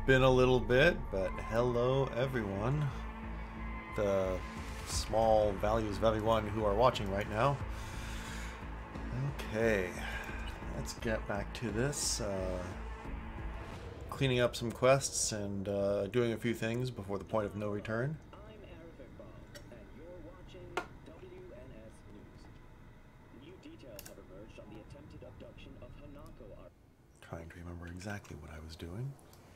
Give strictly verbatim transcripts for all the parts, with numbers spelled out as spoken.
been a little bit, but hello everyone. The small values of everyone who are watching right now. Okay, let's get back to this. Uh, cleaning up some quests and uh, doing a few things before the point of no return. I'm Eric Bond, and you're watching W N S News. New details have emerged on the attempted abduction of Hanako. Trying to remember exactly what I was doing.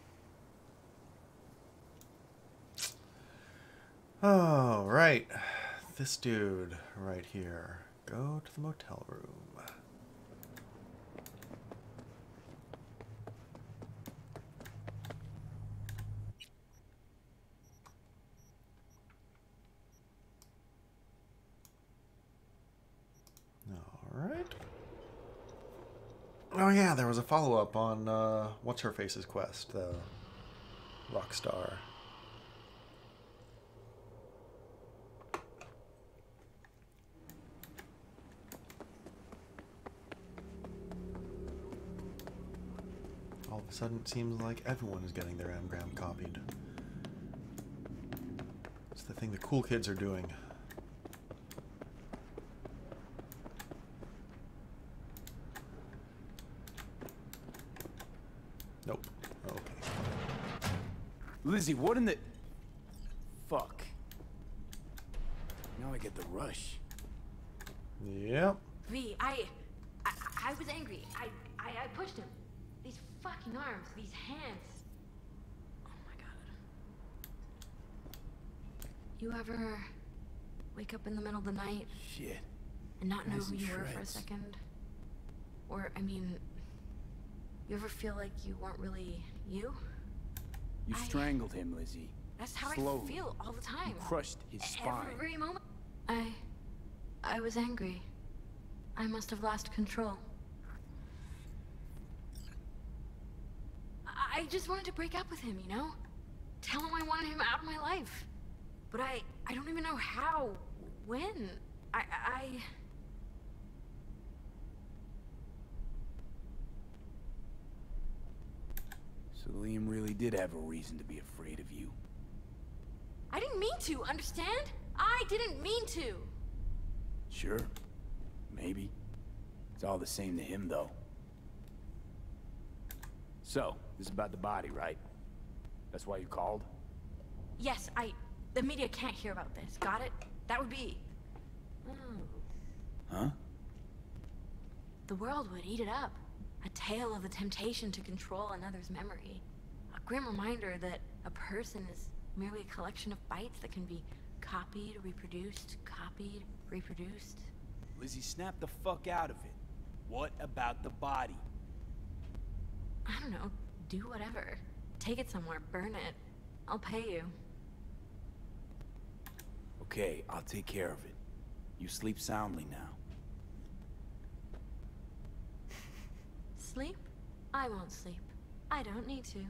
Oh, right. This dude right here. Go to the motel room. Alright. Oh yeah, there was a follow-up on uh, What's-Her-Face's quest, the Rockstar. All of a sudden, it seems like everyone is getting their engram copied. It's the thing the cool kids are doing. Nope. Okay. Lizzie, what in the... Fuck. Now I get the rush. Yep. V, I, I, I was angry. I, I, I pushed him. These fucking arms, these hands. Oh my god. You ever wake up in the middle of the night Shit. and not know Nice who and you were for a shreds. second? Or, I mean, you ever feel like you weren't really you? You I- strangled him, Lizzie. That's how Slowly. I feel all the time. You crushed his spine. Every moment. I, I was angry. I must have lost control. I I just wanted to break up with him, you know? Tell him I wanted him out of my life. But I, I don't even know how, when. I, I... So Liam really did have a reason to be afraid of you. I didn't mean to, understand? I didn't mean to. Sure. Maybe. It's all the same to him, though. So, this is about the body, right? That's why you called? Yes, I... The media can't hear about this. Got it? That would be... Oh. Huh? The world would eat it up. A tale of the temptation to control another's memory. A grim reminder that a person is merely a collection of bytes that can be copied, reproduced, copied, reproduced. Lizzie, snap the fuck out of it. What about the body? I don't know. Do whatever. Take it somewhere. Burn it. I'll pay you. Okay, I'll take care of it. You sleep soundly now. Sleep? I won't sleep. I don't need to.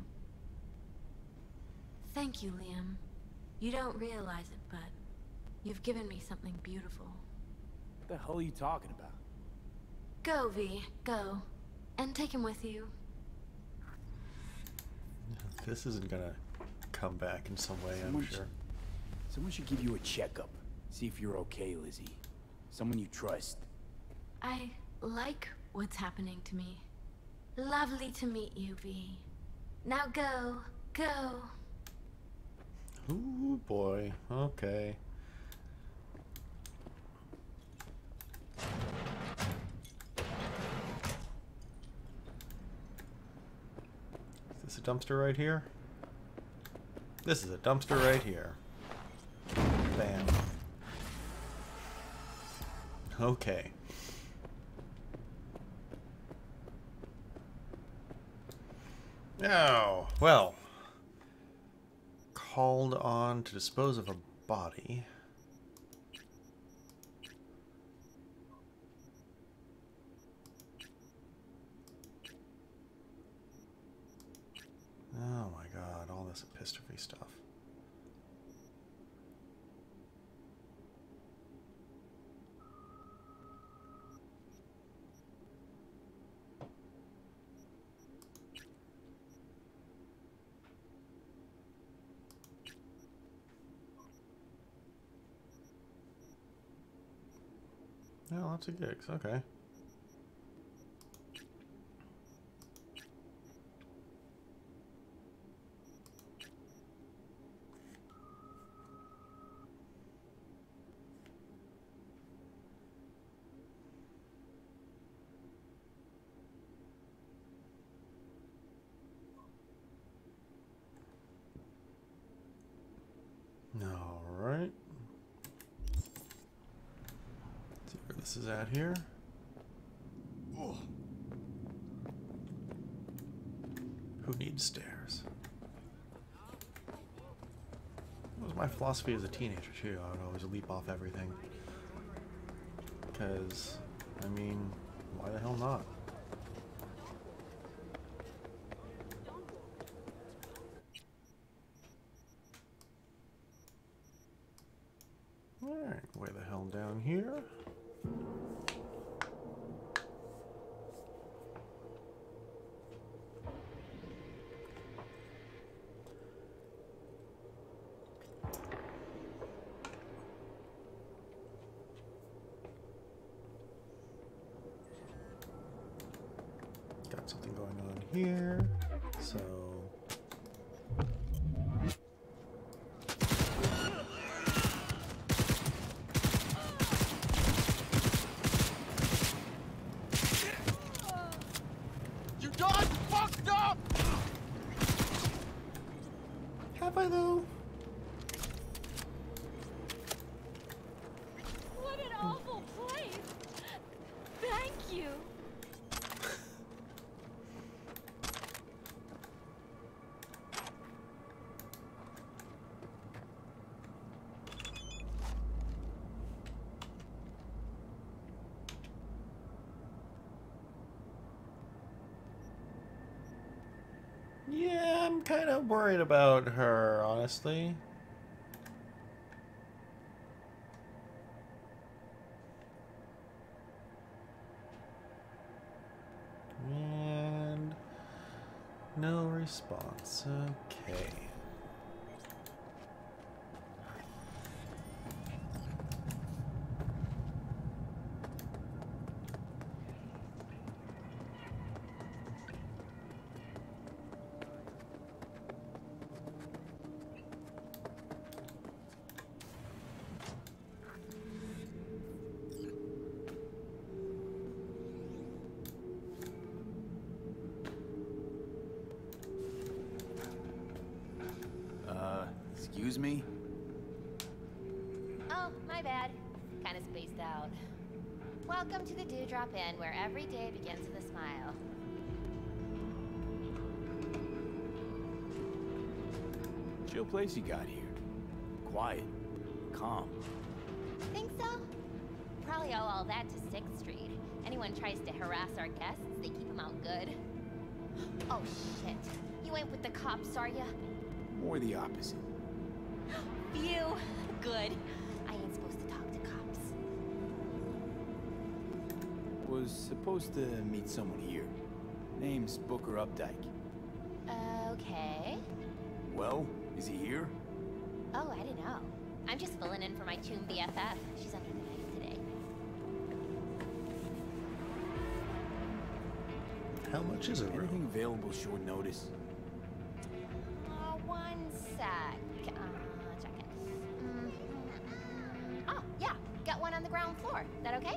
Thank you, Liam. You don't realize it, but you've given me something beautiful. What the hell are you talking about? Go, V. Go. And take him with you. This isn't gonna come back in some way, I'm Someone sure. Someone should give you a checkup. See if you're okay, Lizzie. Someone you trust. I like what's happening to me. Lovely to meet you, V. Now go. Go. Ooh, boy. Okay. Is this a dumpster right here? This is a dumpster right here. Bam. Okay. Oh, well. Called on to dispose of a body. Oh my god, all this epistrophe stuff. Yeah, lots of gigs. Okay. All right. See where this is at here. Who needs stairs? That was my philosophy as a teenager too. I would always leap off everything. Because, I mean, why the hell not? Alright, way the hell down here. Got something going on here, so... Have I though? What an awful place! Thank you! Yeah, I'm kind of worried about her, honestly. And no response. Okay. Excuse me? Oh, my bad. Kind of spaced out. Welcome to the Dewdrop Inn, where every day begins with a smile. Chill place you got here. Quiet. Calm. Think so? Probably owe all that to sixth Street. Anyone tries to harass our guests, they keep them out good. Oh, shit. You ain't with the cops, are ya? More the opposite. Phew. Good. I ain't supposed to talk to cops. Was supposed to meet someone here. Name's Booker Updike. Okay. Well, is he here? Oh, I didn't know. I'm just filling in for my tomb B F F. She's under the knife today. How much is it, bro? Anything available short notice? Uh, one sec. Uh, check it. Mm. Oh, yeah. Got one on the ground floor. That okay?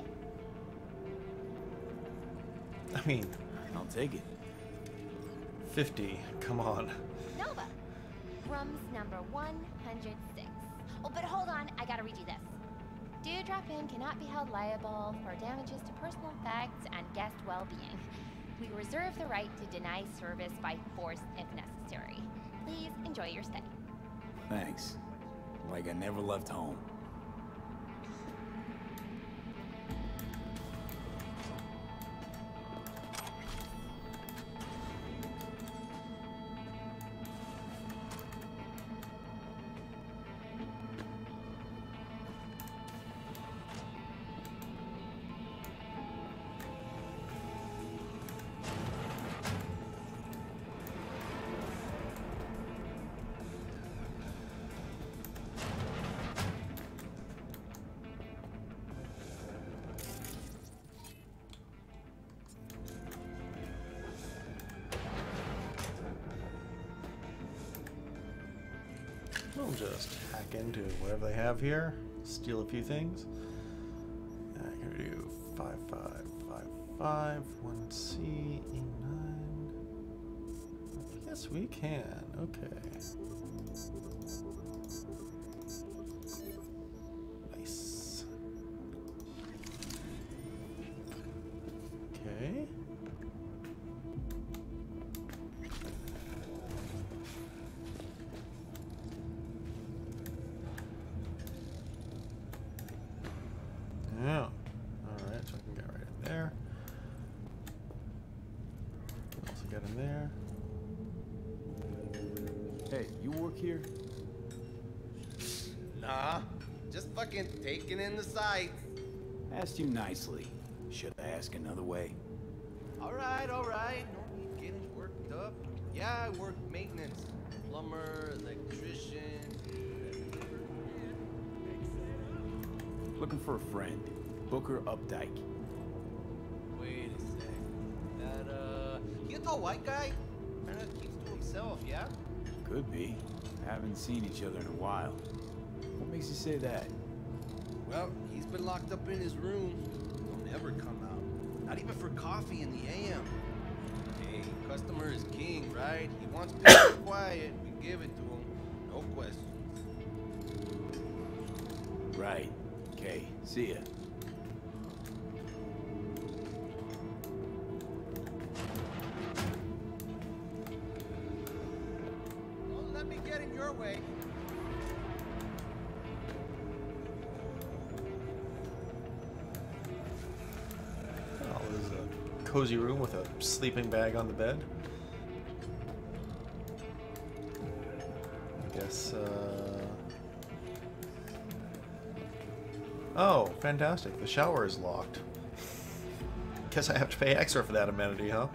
I mean, I'll take it. fifty. Come on. Nova. Room's number one hundred six. Oh, but hold on. I gotta read you this. Dewdrop Inn cannot be held liable for damages to personal effects and guest well-being. We reserve the right to deny service by force if necessary. Please enjoy your stay. Thanks. Like I never left home. we'll just hack into whatever they have here, steal a few things. I'm gonna do five five five five one C E nine. Yes, we can. Okay. Nice. Okay. Yeah. All right, so I can get right in there. Also get in there. Hey, you work here? Nah, just fucking taking in the sights. Asked you nicely. Should I ask another way? All right, all right. No need getting worked up. Yeah, I work maintenance. Plumber, electrician. Looking for a friend. Booker Updike. Wait a sec. That, uh, you tall white guy? Kinda keeps to himself, yeah? Could be. Haven't seen each other in a while. What makes you say that? Well, he's been locked up in his room. He'll never come out. Not even for coffee in the A M. Hey, customer is king, right? He wants peace and quiet. We give it to him. No questions. Right. Okay, see ya. Don't let me get in your way. Oh, there's a cozy room with a sleeping bag on the bed. I guess, uh... oh, fantastic. The shower is locked. Guess I have to pay extra for that amenity, huh?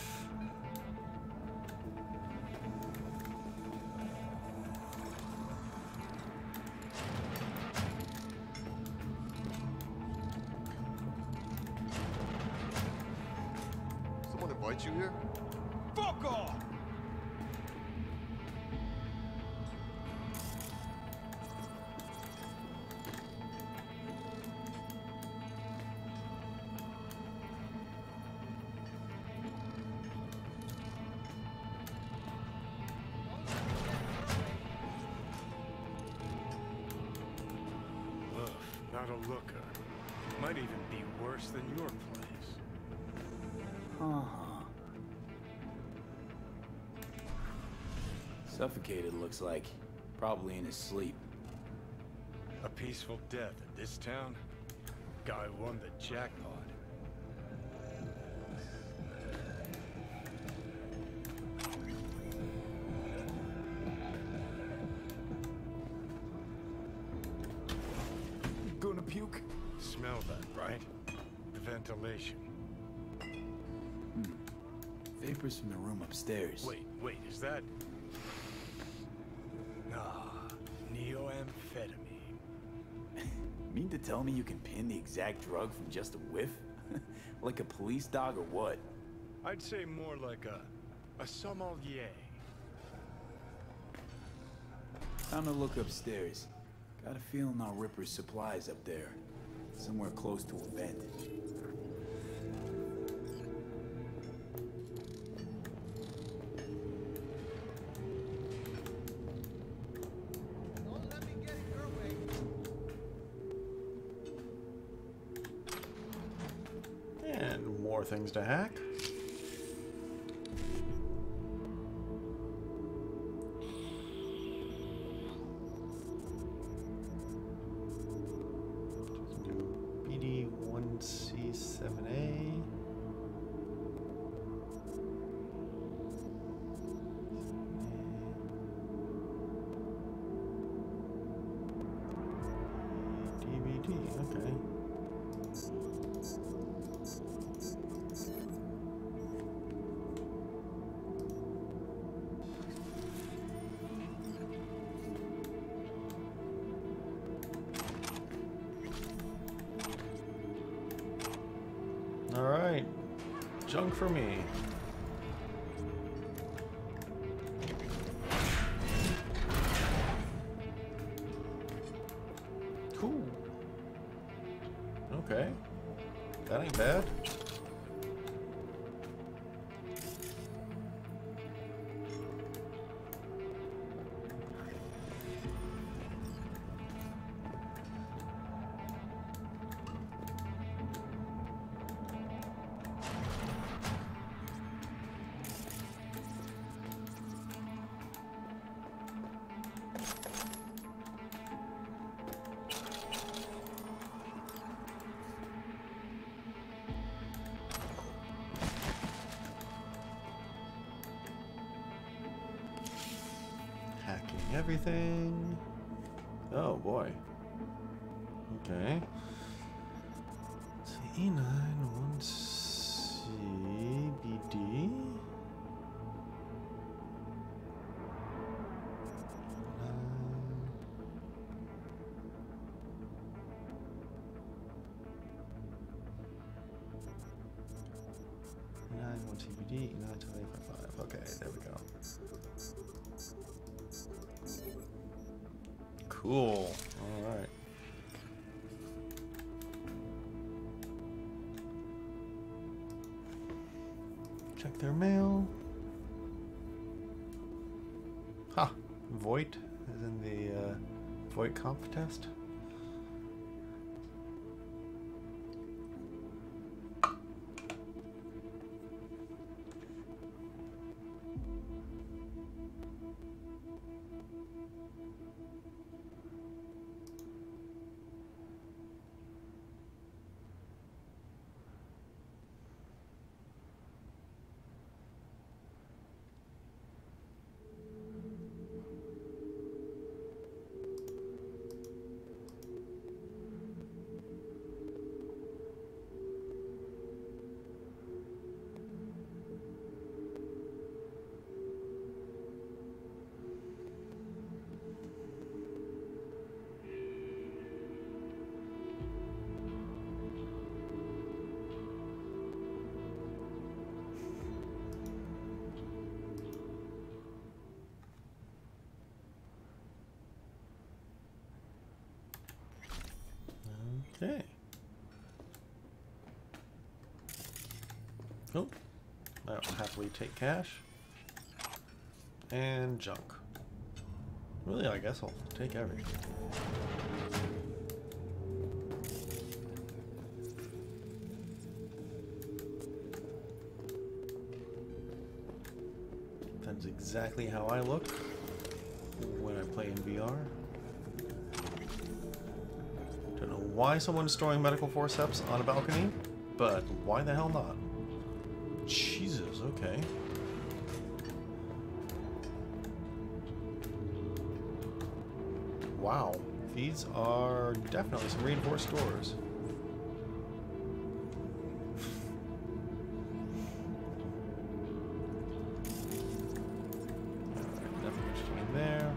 Someone invite you here? Fuck off! Ugh, not a looker. Might even be worse than your place. Uh-huh. Suffocated, looks like. Probably in his sleep. A peaceful death in this town? Guy won the jackpot. Gonna puke? Smell that, right? The ventilation. Vapors from the room upstairs. Wait, wait, is that... Ah, neoamphetamine. Mean to tell me you can pin the exact drug from just a whiff? Like a police dog or what? I'd say more like a... a sommelier. Time to look upstairs. Got a feeling our Ripper's supplies up there. Somewhere close to a vent. Don't let me get in your way. And more things to hack. Do B D one C seven A. D V D, okay. All right, junk for me. Cool. Okay. That ain't bad. Hacking everything. Oh boy. Okay. So E nine, one C, B D. E nine, one C, B D, E nine, two eight five five. Okay, there we go. Cool. All right. Check their mail. Ha! Voight is in the uh, Voight comp test. Okay. Oh, I'll happily take cash and junk. Really, I guess I'll take everything. That's exactly how I look when I play in V R. Don't know why someone's storing medical forceps on a balcony, but why the hell not? Jesus, okay. Wow, these are definitely some reinforced doors. Nothing interesting there.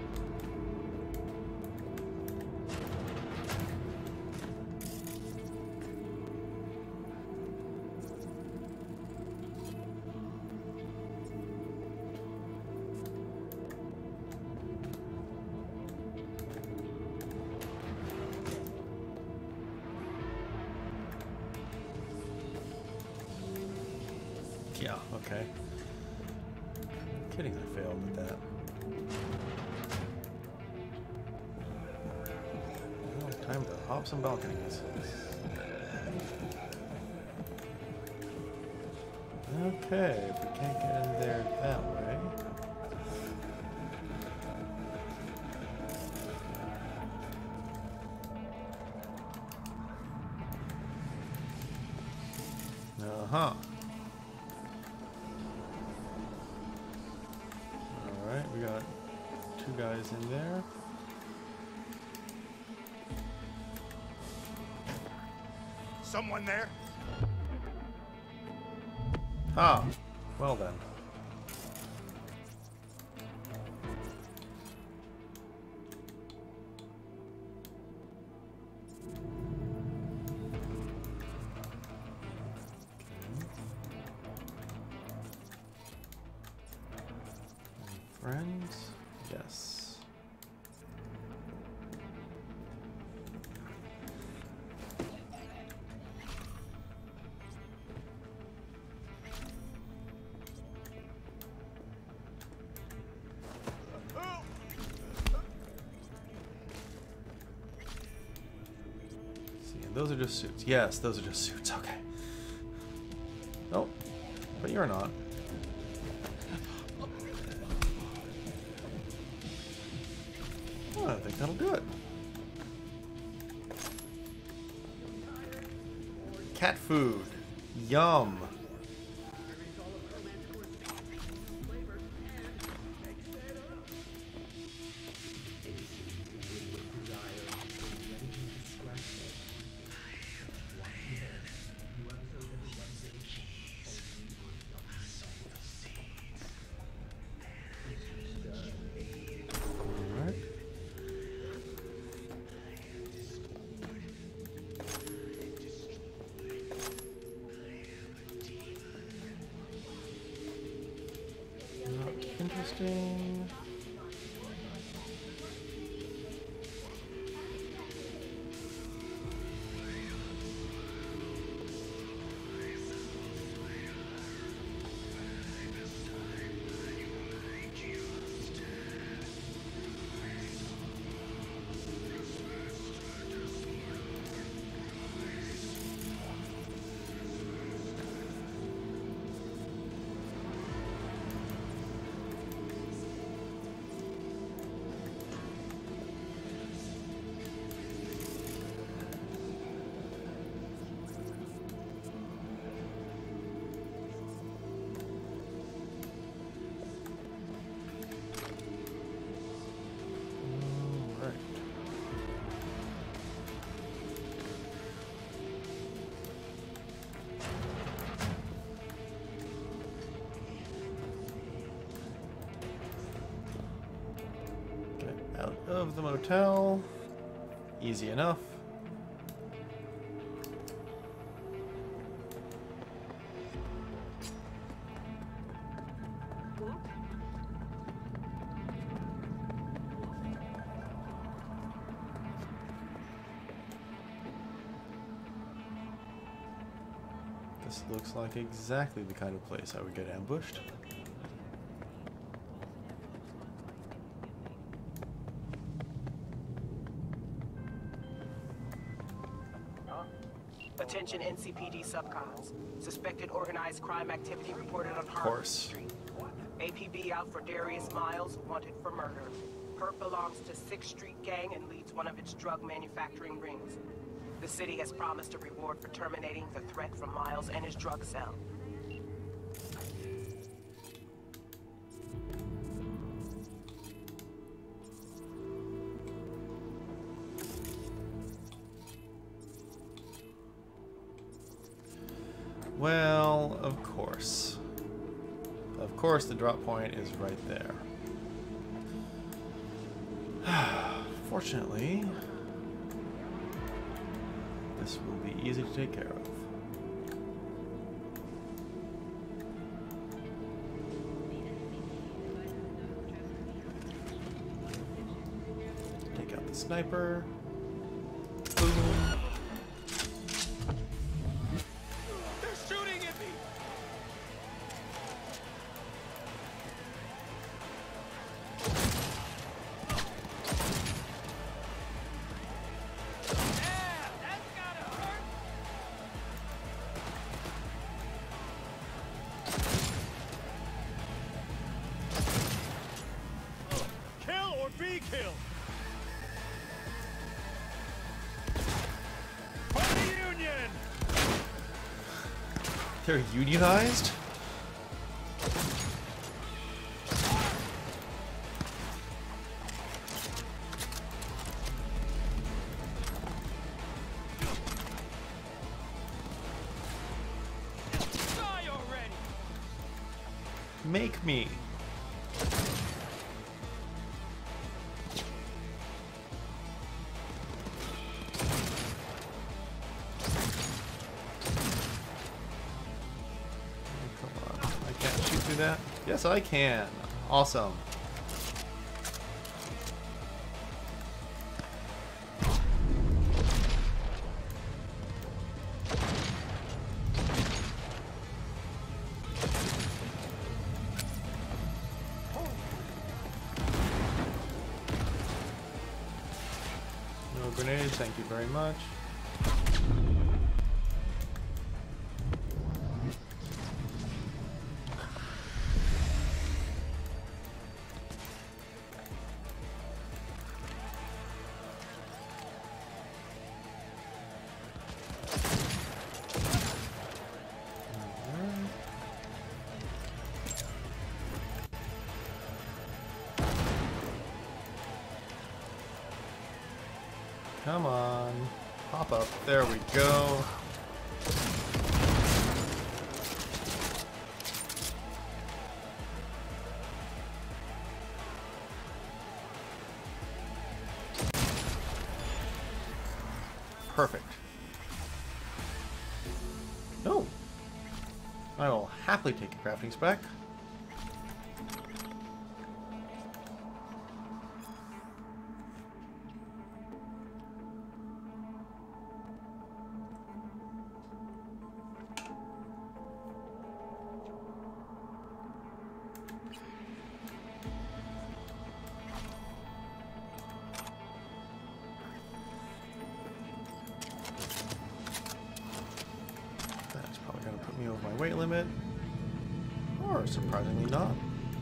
Yeah, okay. Kidding, I failed at that. Well, time to hop some balconies. Okay, if we can't get in there that way. Uh-huh. Alright, we got two guys in there. Someone there? Ah, well then. Friends? Yes. those are just suits. Yes, those are just suits. Okay. Oh, but you're not. Oh, I think that'll do it. Cat food. Yum. Interesting. Out of the motel. Easy enough. This looks like exactly the kind of place I would get ambushed. Attention N C P D subcons. Suspected organized crime activity reported on Of Harvard course. Street. A P B out for Darius Miles, wanted for murder. Perp belongs to sixth Street Gang and leads one of its drug manufacturing rings. The city has promised a reward for terminating the threat from Miles and his drug cell. Well, of course. Of course, the drop point is right there. Fortunately, this will be easy to take care of. Take out the sniper. Boom. Kill. For the Union. They're unionized? Die already. Make me. That? Yes, I can. Awesome. No grenades, thank you very much. Come on. Pop up. There we go. Perfect. No. I will happily take a crafting spec. Weight limit, or surprisingly not.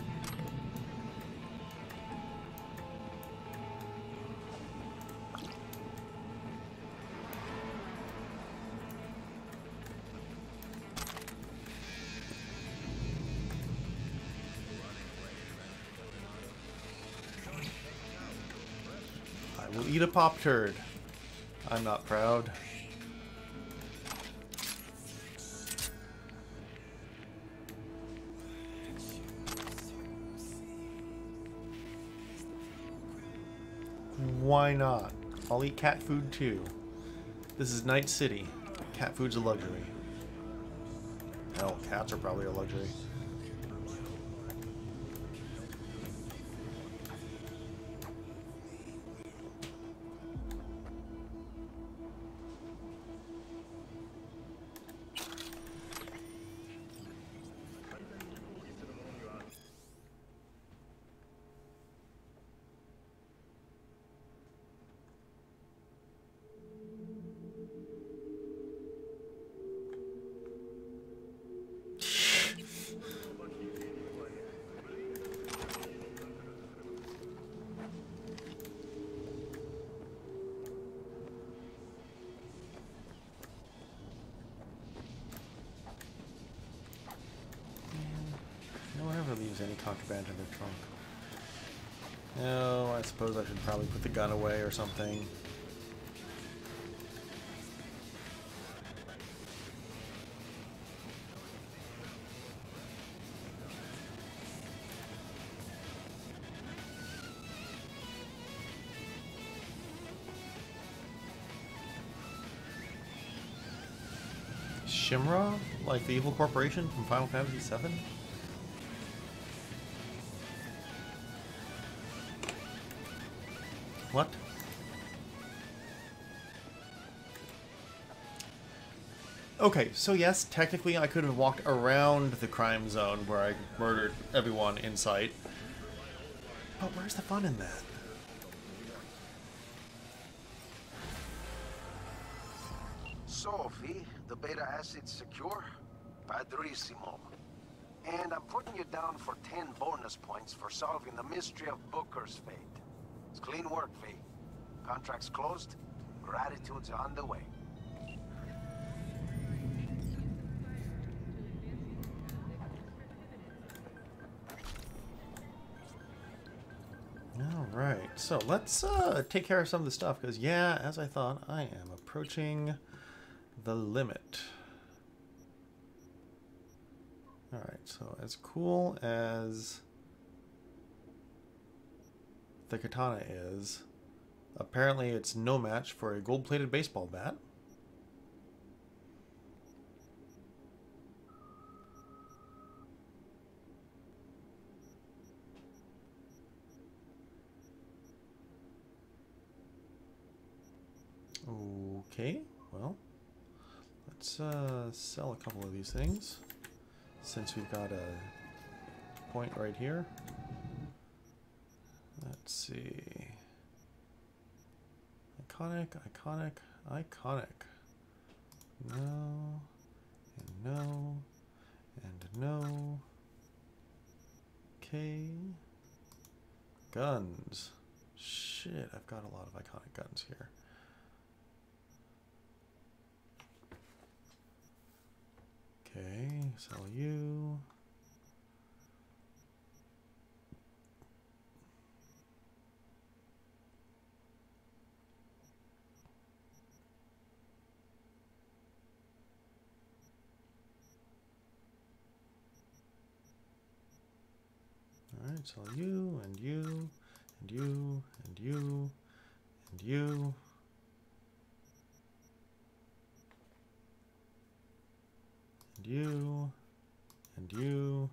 I will eat a pop turd. I'm not proud. Why not? I'll eat cat food too. This is Night City. Cat food's a luxury. Hell, cats are probably a luxury. Leaves any contraband in their trunk. No, I suppose I should probably put the gun away or something. Shimra? Like the evil corporation from Final Fantasy seven? What? Okay, so yes, technically I could have walked around the crime zone where I murdered everyone in sight. But where's the fun in that? Sophie, the beta acid's secure? Padrissimo. And I'm putting you down for ten bonus points for solving the mystery of Booker's fate. It's clean work, V. Contract's closed. Gratitude's on the way. Alright, so let's uh, take care of some of the stuff, because yeah, as I thought, I am approaching the limit. Alright, so as cool as the katana is, apparently it's no match for a gold-plated baseball bat. Okay, well, let's uh, sell a couple of these things, since we've got a point right here. Let's see. Iconic, iconic, iconic. No, and no, and no. Okay. Guns. Shit, I've got a lot of iconic guns here. Okay, sell you. Alright, so you, and you, and you, and you, and you. And you, and you.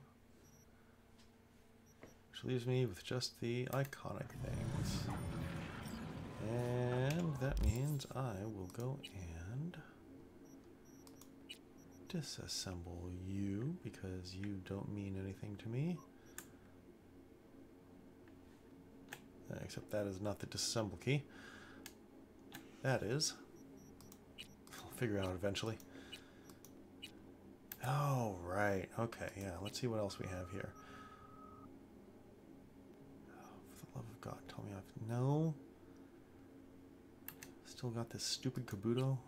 Which leaves me with just the iconic things. And that means I will go and disassemble you because you don't mean anything to me. Uh, except that is not the disassemble key. That is. I'll figure it out eventually. Oh, right. Okay, yeah. Let's see what else we have here. Oh, for the love of God, tell me I've... No. Still got this stupid Kabuto.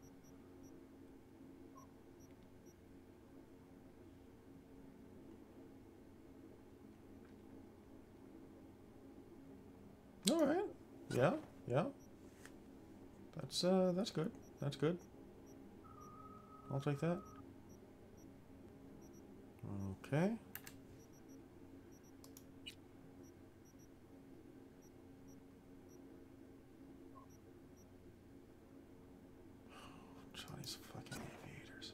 All right. Yeah, yeah. That's uh, that's good. That's good. I'll take that. Okay. Chinese fucking aviators.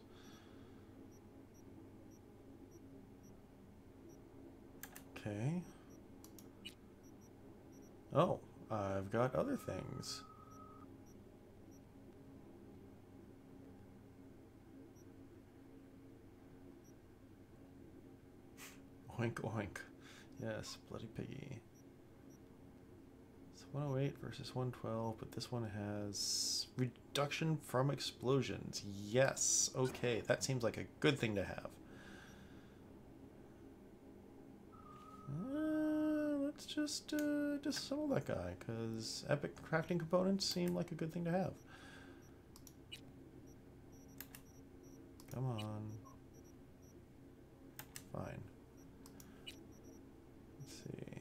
Okay. Oh, I've got other things. Oink oink. Yes, bloody piggy. It's one oh eight versus one twelve, but this one has reduction from explosions. Yes. Okay, that seems like a good thing to have. Uh, let's just uh, disassemble that guy, because epic crafting components seem like a good thing to have. Come on. Fine. Let's see.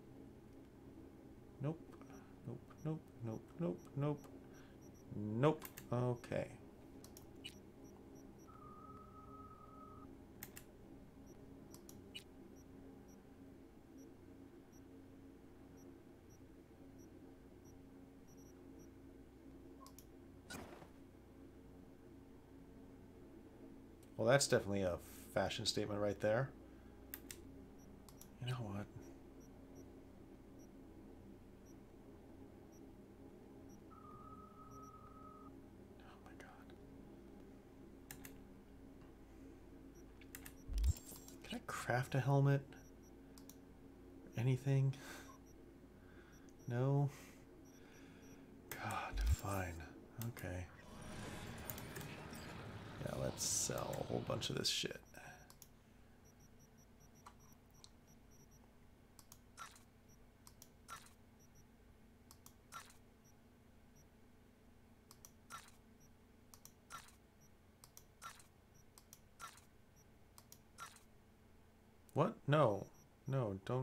Nope. Nope. Nope. Nope. Nope. Nope. Nope. Okay. Well, that's definitely a fashion statement right there. You know what? Oh my God. Can I craft a helmet? Anything? No? God, fine. Okay. Yeah, let's sell a whole bunch of this shit. What? No. No, don't.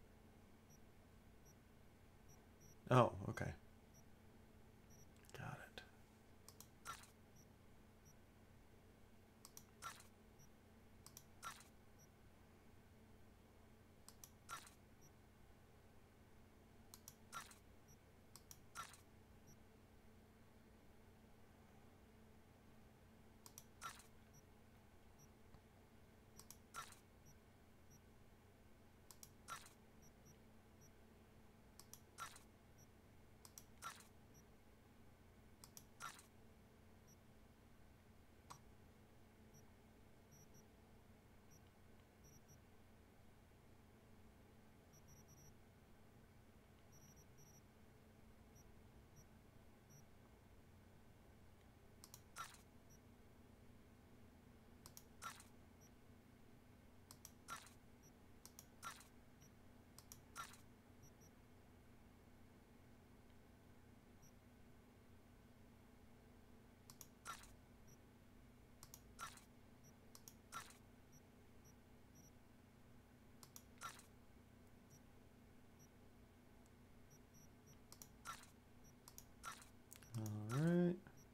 Oh, okay. Got it. Alright.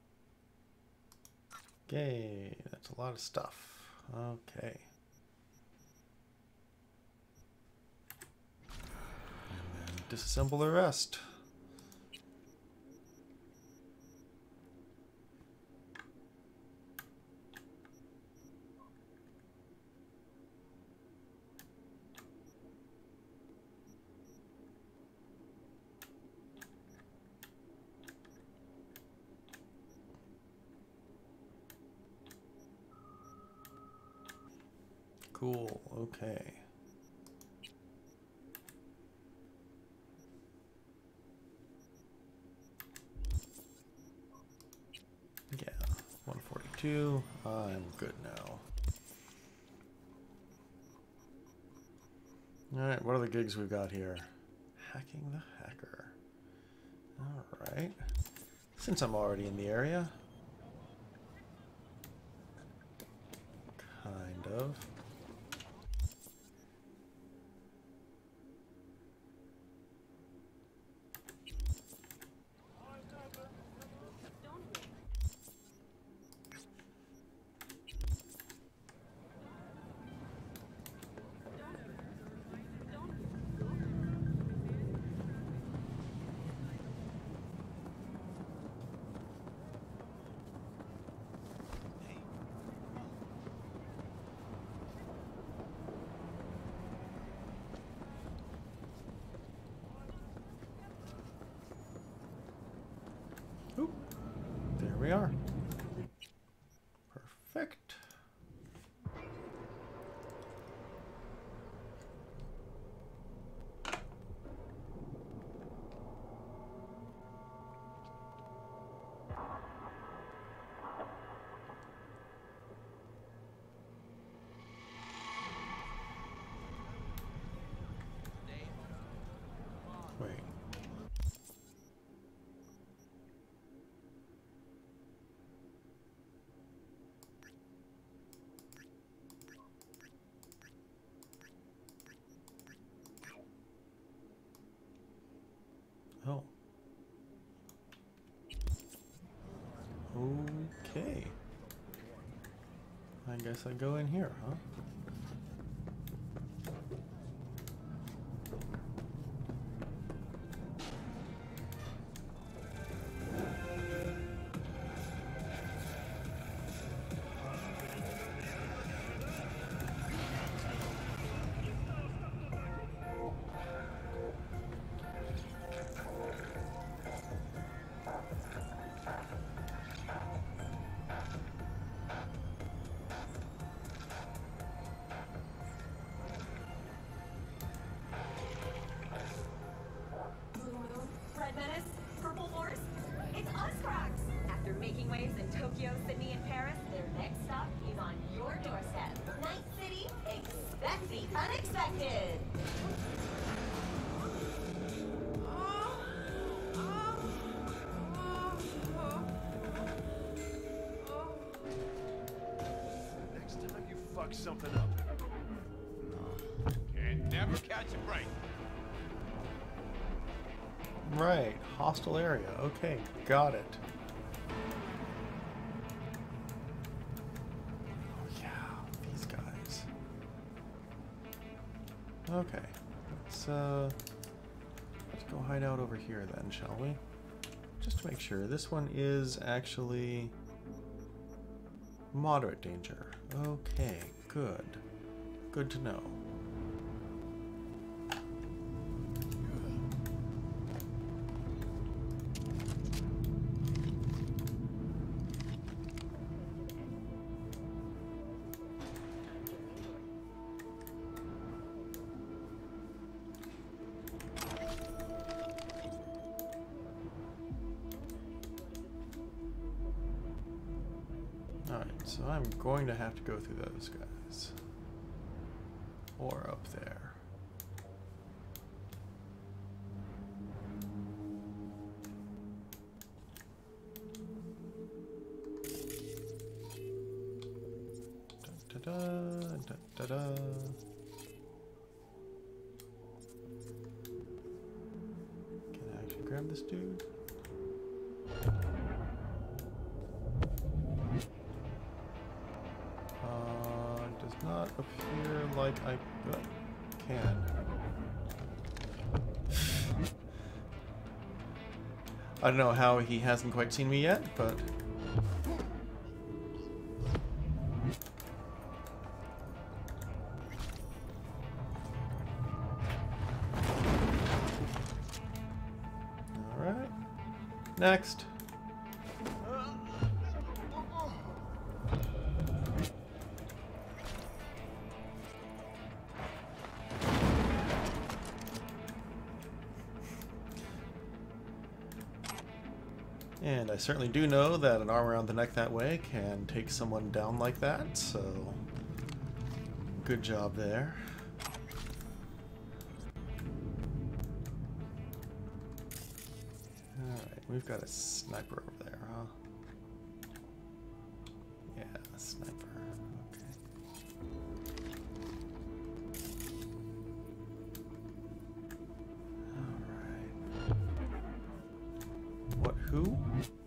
Okay, that's a lot of stuff. Okay. disassemble the rest. Cool, okay. Yeah, one forty-two. I'm good now. Alright, what are the gigs we've got here? Hacking the hacker. Alright. Since I'm already in the area. Kind of. Oop. There we are. Perfect. Wait. Oh. Okay. I guess I go in here, huh? Red Menace, Purple Force, it's us, Cracks! After making waves in Tokyo, Sydney, and Paris, their next stop is on your doorstep. Night City, expect the unexpected! Next time you fuck something up. No. Can't never catch a break. Right, hostile area. Okay, got it. Oh yeah, these guys. Okay, let's uh, let's go hide out over here then, shall we? Just to make sure, this one is actually moderate danger. Okay, good. Good to know. Alright, so I'm going to have to go through those guys. Or up there. Da da da da da. Can I actually grab this dude? Does not appear like I uh, can. I don't know how he hasn't quite seen me yet, but... Alright. Next. And I certainly do know that an arm around the neck that way can take someone down like that, so good job there. Alright, we've got a sniper over there, huh? Yeah, a sniper. Who?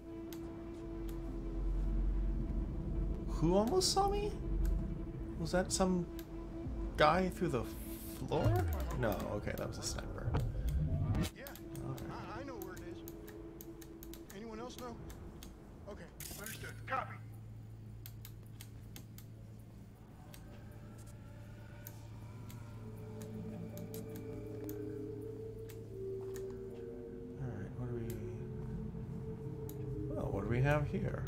Who almost saw me? Was that some guy through the floor? No, okay, that was a sniper. Yeah, I, I know where it is. Anyone else know? Okay, understood. Copy. What do we have here?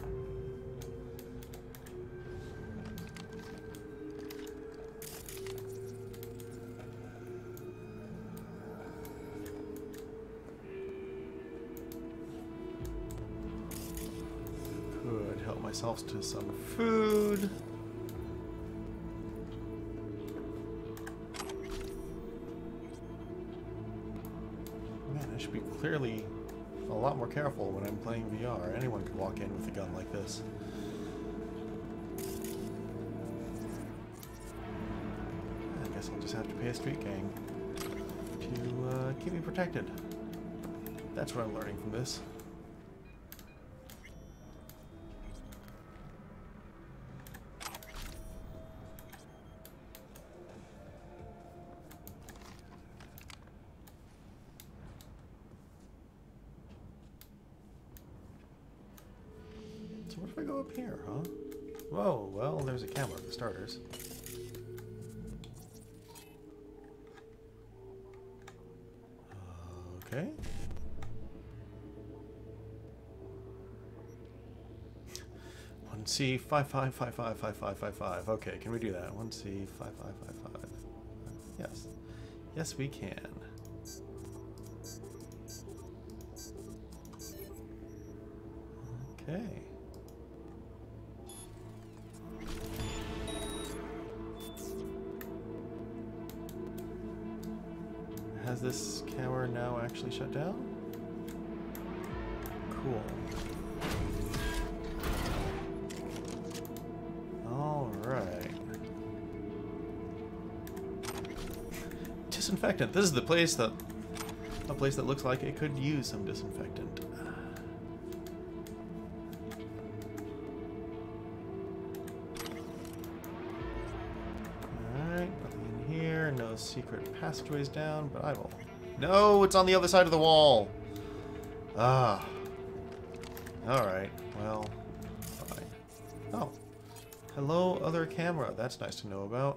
Could help myself to some food. Man, I should be clearly a lot more careful when I'm playing V R. Anyone could walk in with a gun like this. I guess I'll just have to pay a street gang to uh, keep me protected. That's what I'm learning from this. So what if I go up here, huh? Whoa, well, there's a camera for starters. Okay. one C five five five five five five five five. Okay, can we do that? one C five five five five. Yes. Yes, we can. Okay. Has this camera now actually shut down? Cool. All right. Disinfectant. This is the place that a place that looks like it could use some disinfectant. Secret passageways down, but I will. No, it's on the other side of the wall. Ah. Alright, well, fine. Oh. Hello, other camera. That's nice to know about.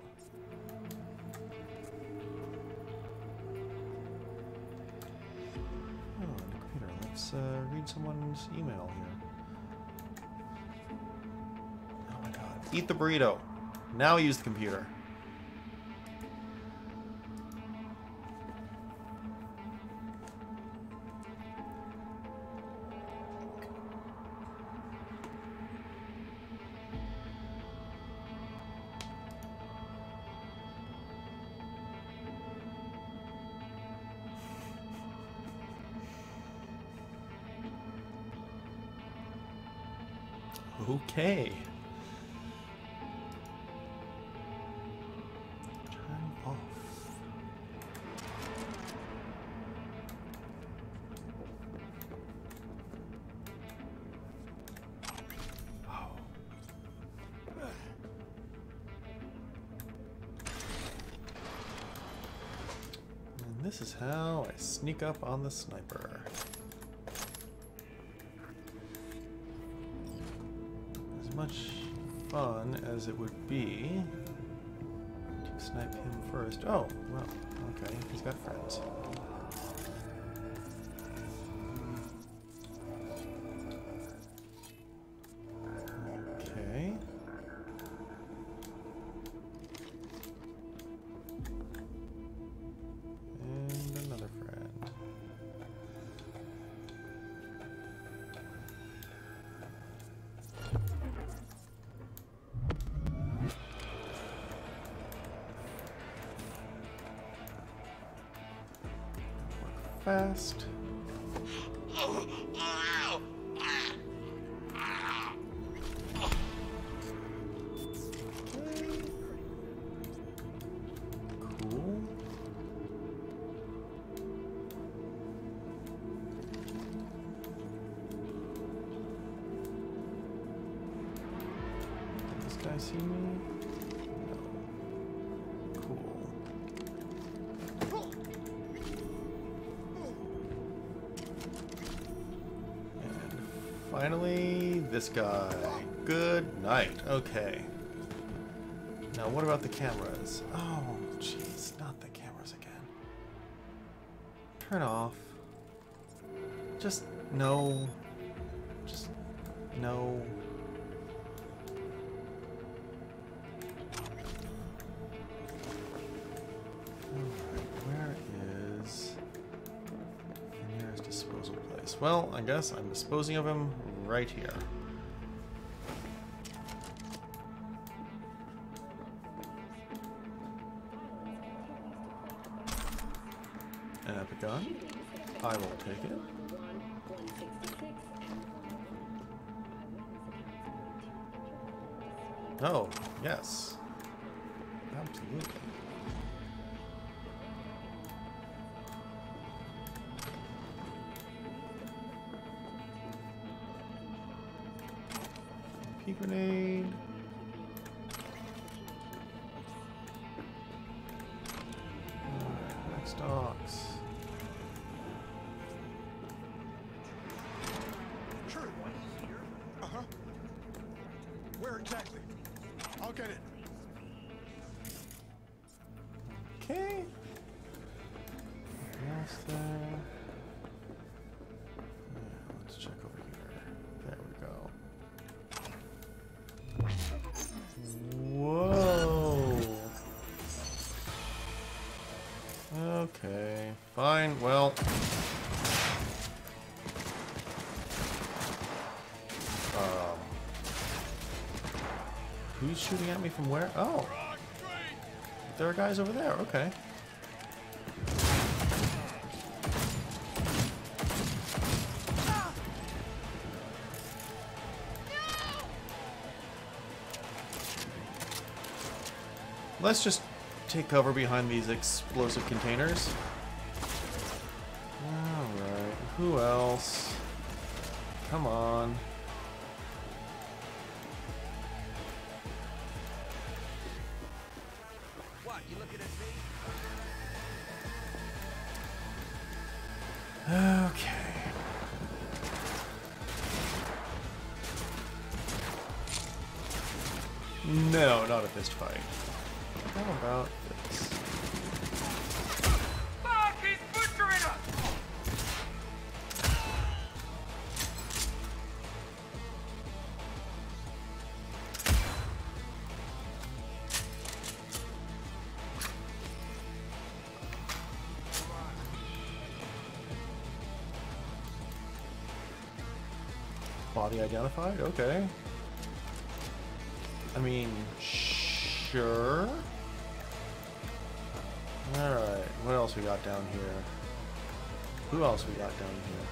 Oh, on the computer. Let's uh, read someone's email here. Oh my god. Eat the burrito. Now use the computer. Okay. Turn off. Oh. And this is how I sneak up on the sniper. as much fun as it would be to snipe him first. Oh, well, okay, he's got friends. Okay. And another friend. Fast. Cool. Did this guy see me? No. Cool. Finally, this guy. Good night. Okay. Now, what about the cameras? Oh, jeez, not the cameras again. Turn off. Just no. Just no. Alright, where is the nearest disposal place? Well, I guess I'm disposing of him right here. An epic gun. I will take it. Oh, yes. Absolutely. Pea grenade. Alright, next docks. Sure. Uh-huh. Where exactly? I'll get it. Okay. Anything else there? Yeah, let's check over here. There we go. Whoa. Okay, fine. Well, um, who's shooting at me from where? Oh, there are guys over there. Okay. Let's just take cover behind these explosive containers. Alright, who else? Come on. What, you looking at me? Okay. No, not a fist fight. How about this? Fuck! He's butchering us! Body identified? Okay. I mean, sure. Alright, what else we got down here? Who else we got down here?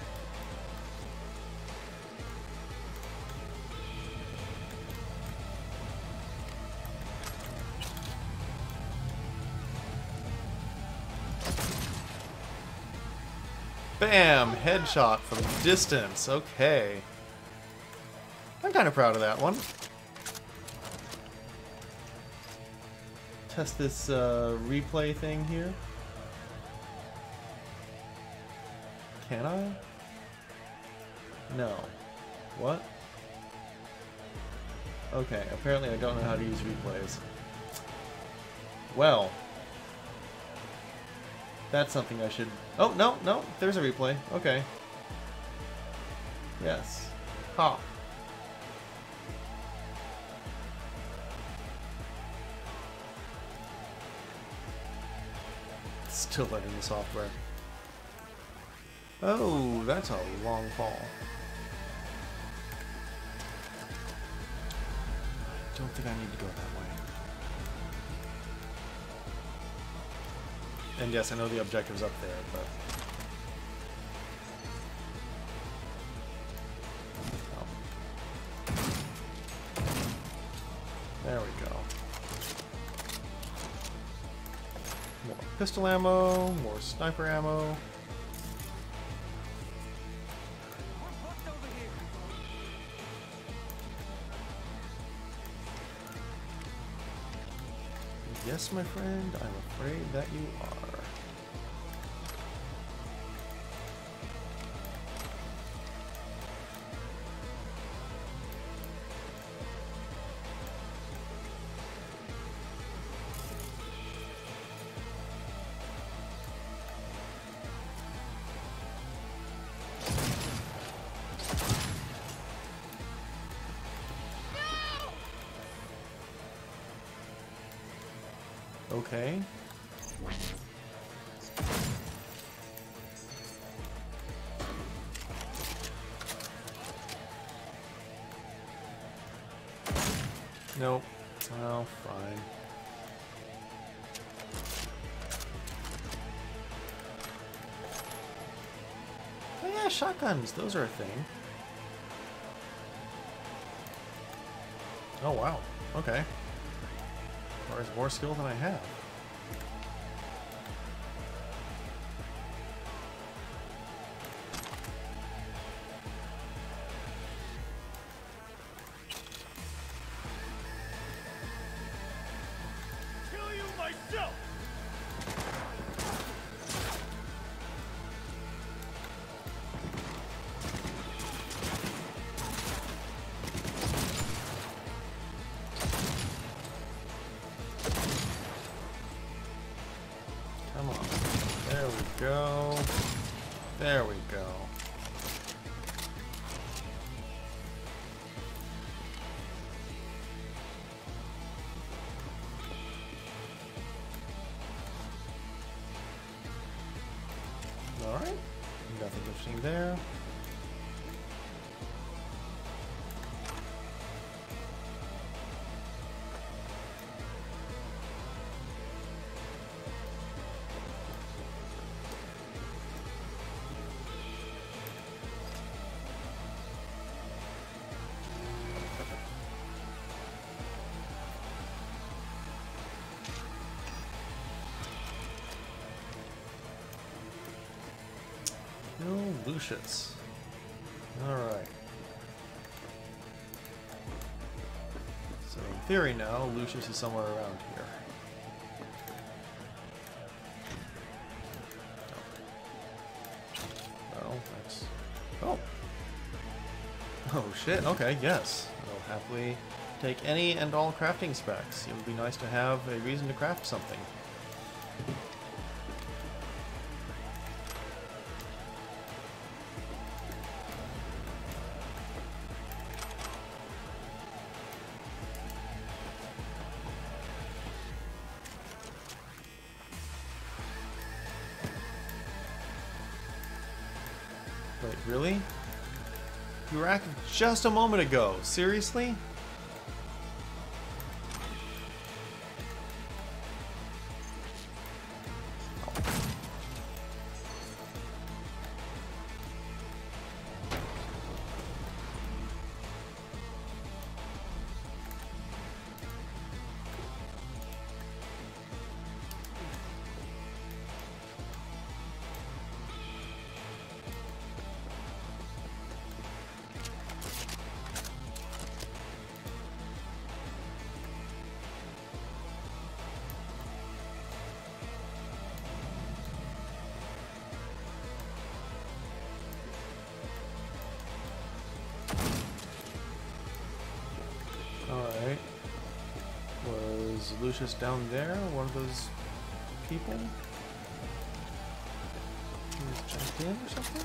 Bam! Headshot from distance. Okay. I'm kind of proud of that one. Test this uh, replay thing here. Can I? No. What? Okay, apparently I don't know how to use replays. Well, that's something I should... Oh, no, no, there's a replay. Okay. Yes. Ha. Still learning the software. Oh, that's a long fall. I don't think I need to go that way. And yes, I know the objective's up there, but... Oh. There we go. More pistol ammo, more sniper ammo. Yes, my friend, I'm afraid that you are. Okay. Nope. Well, fine. Oh yeah, shotguns. Those are a thing. Oh wow. Okay. Requires more skill than I have. Kill you myself! Come on. There we go. There we go. Alright. Nothing interesting there. No Lucius. Alright. So in theory now, Lucius is somewhere around here. Oh. Well, that's... Oh! Oh shit, okay, yes. I'll happily take any and all crafting specs. It would be nice to have a reason to craft something. Wait, really? You were active just a moment ago. Seriously? Lucius down there? One of those people? Who's jumped in or something?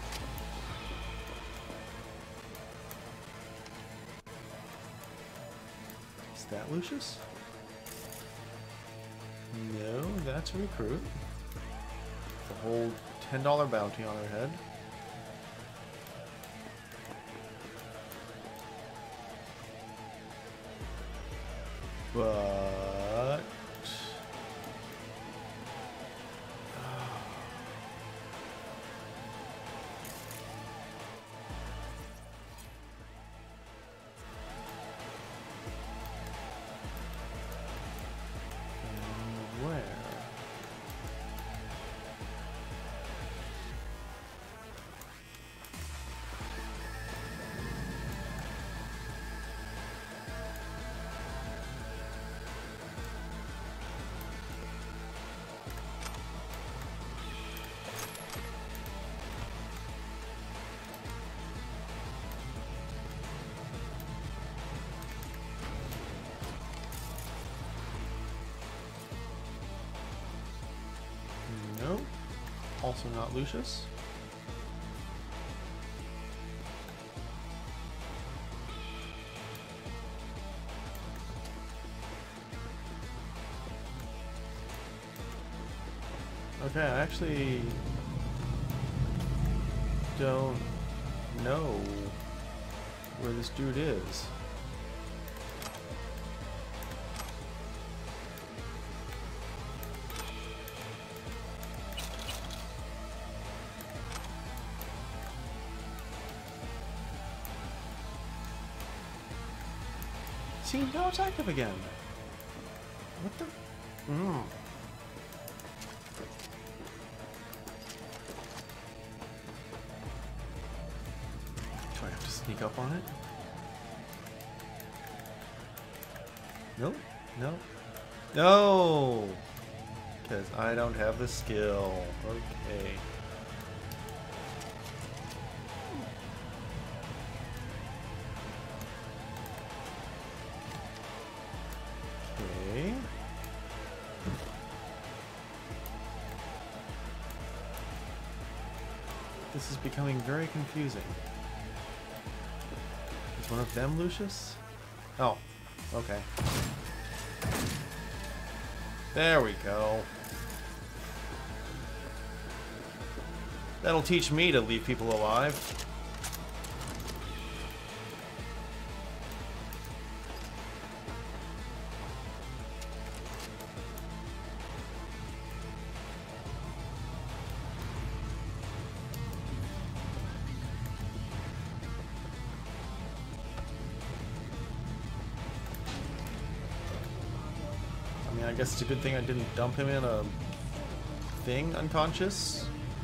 Is that Lucius? No, that's a recruit. The whole ten dollar bounty on her head. But and where? No, also not Lucius. Okay, I actually don't know where this dude is. See, now it's active again. What the? Mm. Do I have to sneak up on it? Nope. No. No! Because I don't have the skill. Okay. Okay. This is becoming very confusing. Is one of them Lucius? Oh, okay. There we go. That'll teach me to leave people alive. I guess it's a good thing I didn't dump him in a thing unconscious.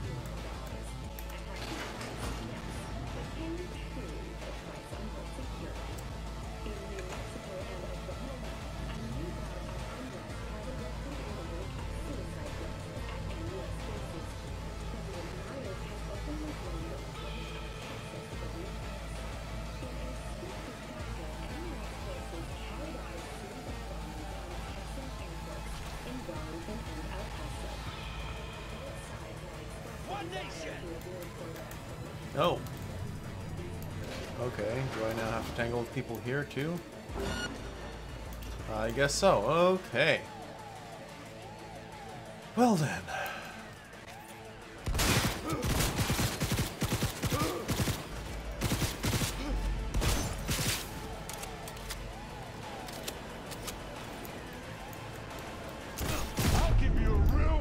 Oh. Okay, do I now have to tangle with people here too? I guess so. Okay. Well then. I'll give you a real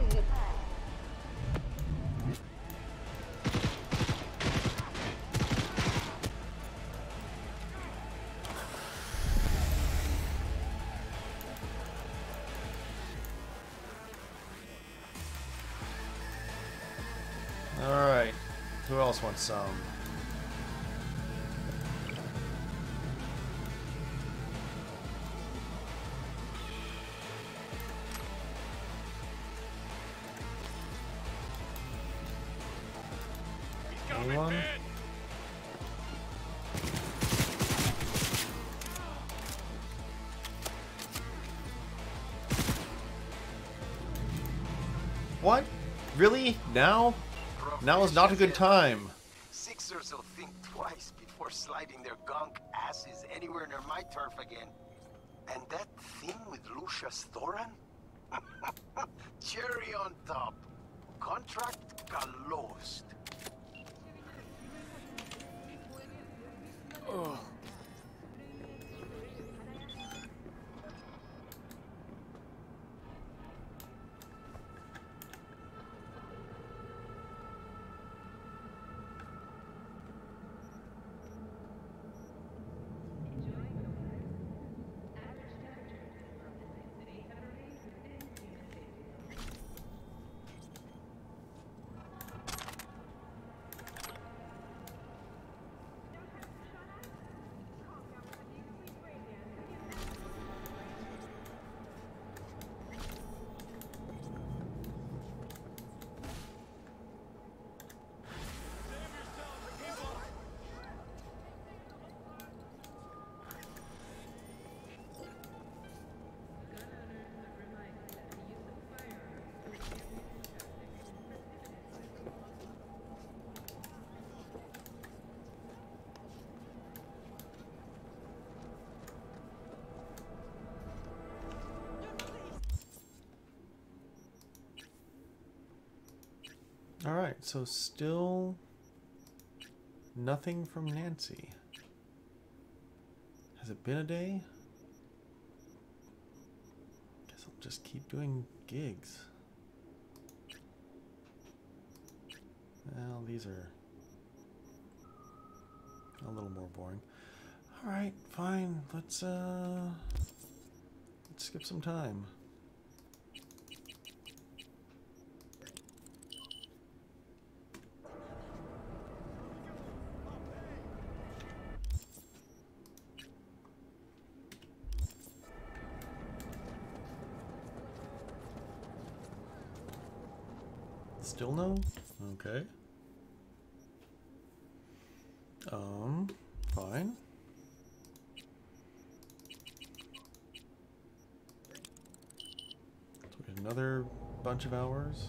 Alright. Who else wants some? Anyone? What? Really? Now? Now is not a good time. Sixers will think twice before sliding their gunk asses anywhere near my turf again. And that thing with Lucius Thoran? Cherry on top. Contract got lost. Oh. All right, so still nothing from Nancy. Has it been a day? Guess I'll just keep doing gigs. Well, these are a little more boring. All right, fine. Let's uh, let's skip some time. Still no? Okay. Um, fine. So we have another bunch of hours.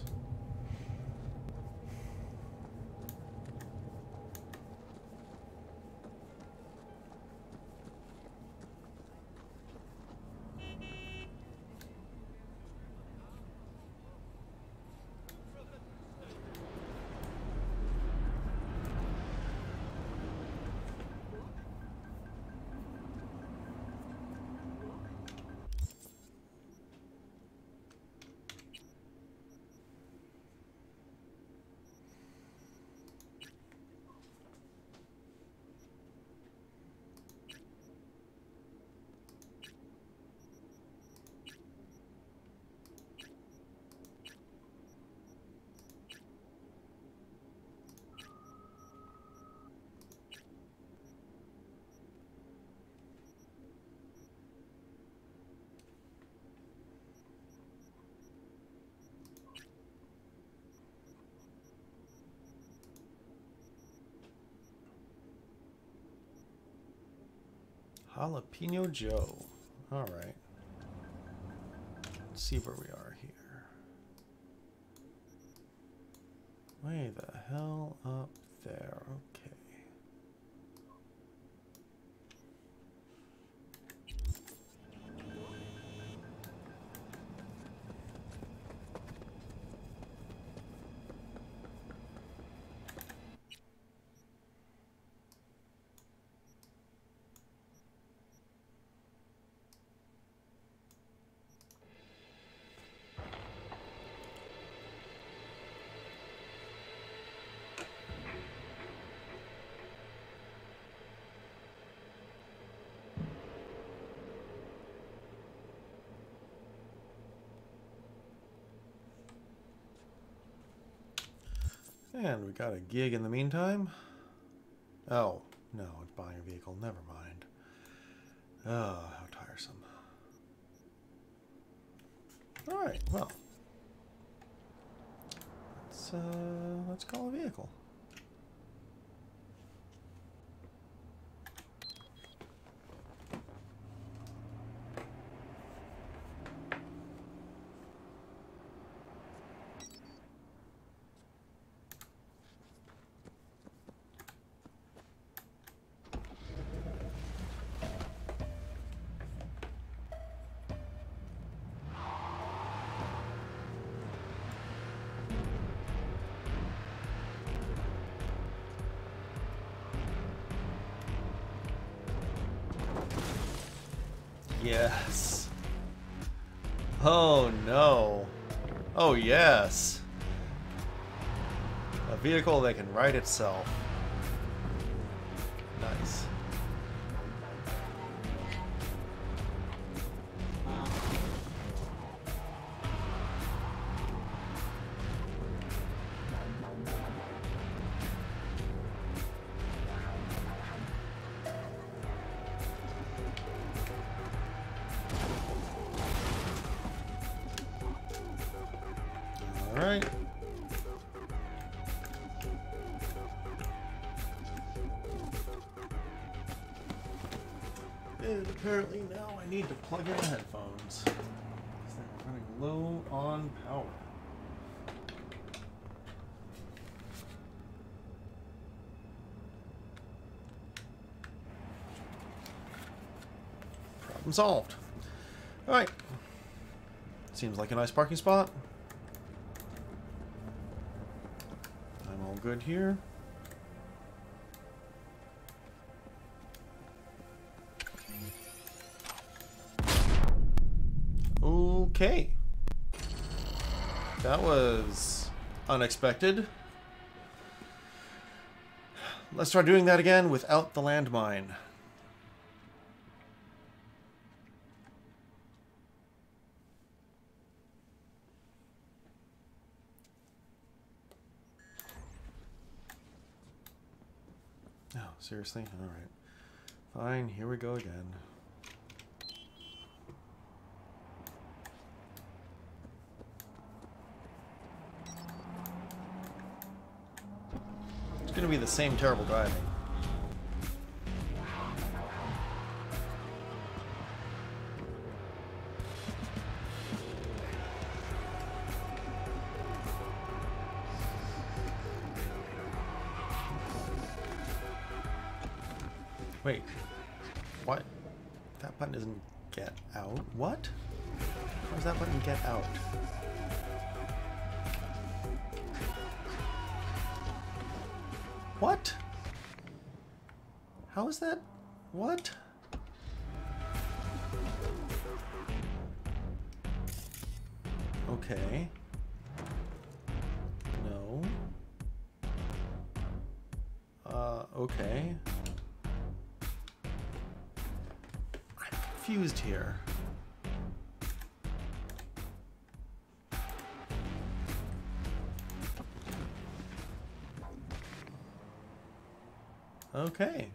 Jalapeno Joe. All right. Let's see where we are here. Way the hell up there. Okay. And we got a gig in the meantime. Oh, no, it's buying a vehicle. Never mind. Oh, how tiresome. All right, well. Let's, uh, let's call a vehicle. yes. Oh no. Oh yes. A vehicle that can ride itself. Nice. All right. And apparently now I need to plug in the headphones because they're running low on power. Problem solved. All right. Seems like a nice parking spot. I'm all good here. Okay. That was unexpected. Let's try doing that again without the landmine. Oh, seriously? All right. Fine, here we go again. It's gonna be the same terrible driving. Wait, what? That button doesn't get out? What? How does that button get out? What? How is that? What? Okay. No. Uh, okay. I'm confused here. Okay.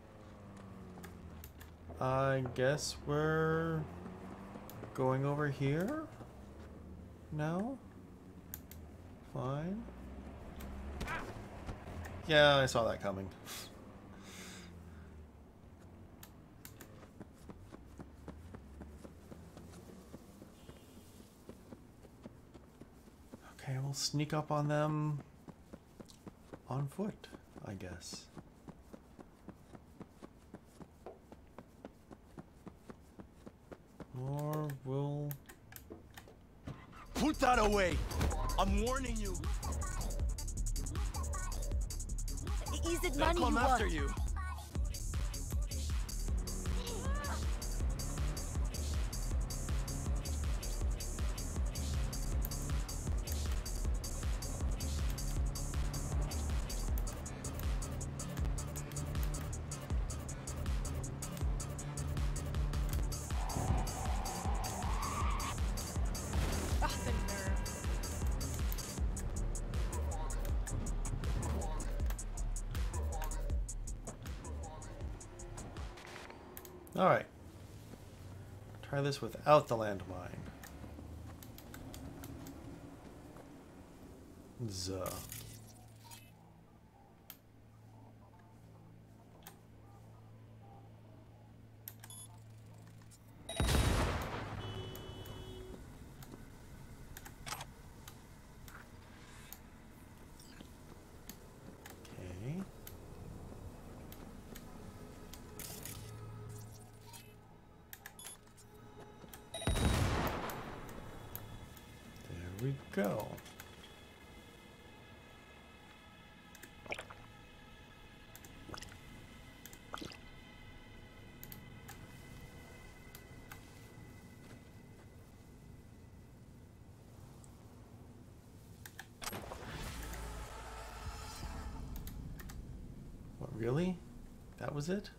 I guess we're going over here now. Fine. Yeah, I saw that coming. Okay, we'll sneak up on them on foot, I guess. Or we'll... Put that away! I'm warning you! Is it They'll money come you after want? you! Alright. Try this without the landmine. Zuh. Okay. There we go. Really? That was it?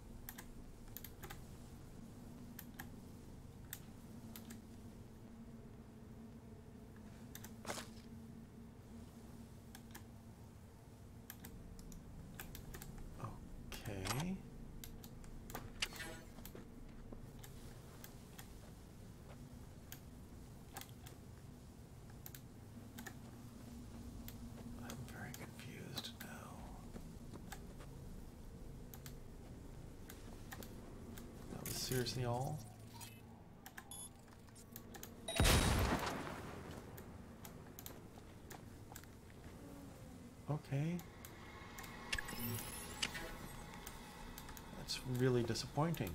Okay. I'm very confused now. That was seriously all? Okay. That's really disappointing.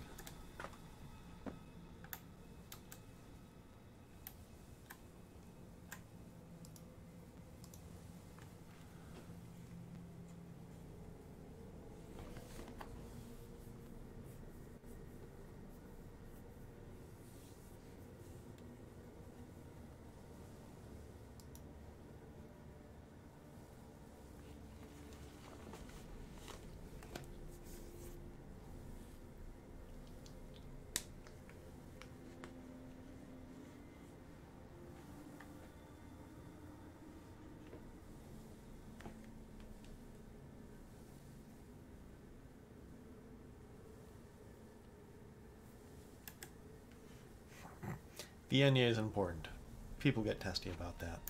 The N A is important. People get testy about that.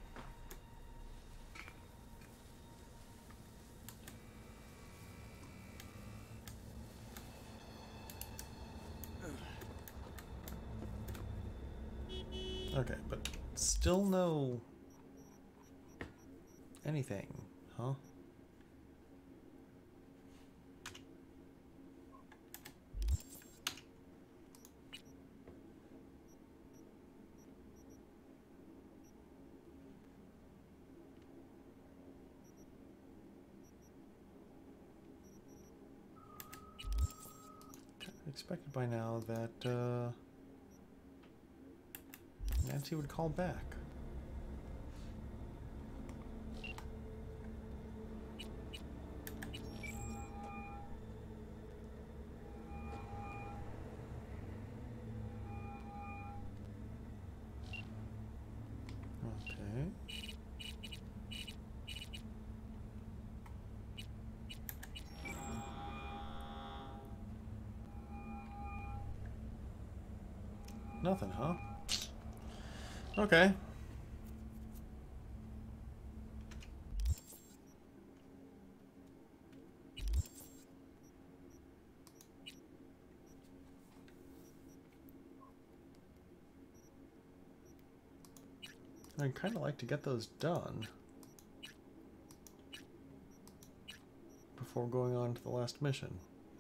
Okay, but still no anything, huh? Expected by now that uh, Nancy would call back. Okay. Nothing, huh? Okay. I'd kind of like to get those done before going on to the last mission.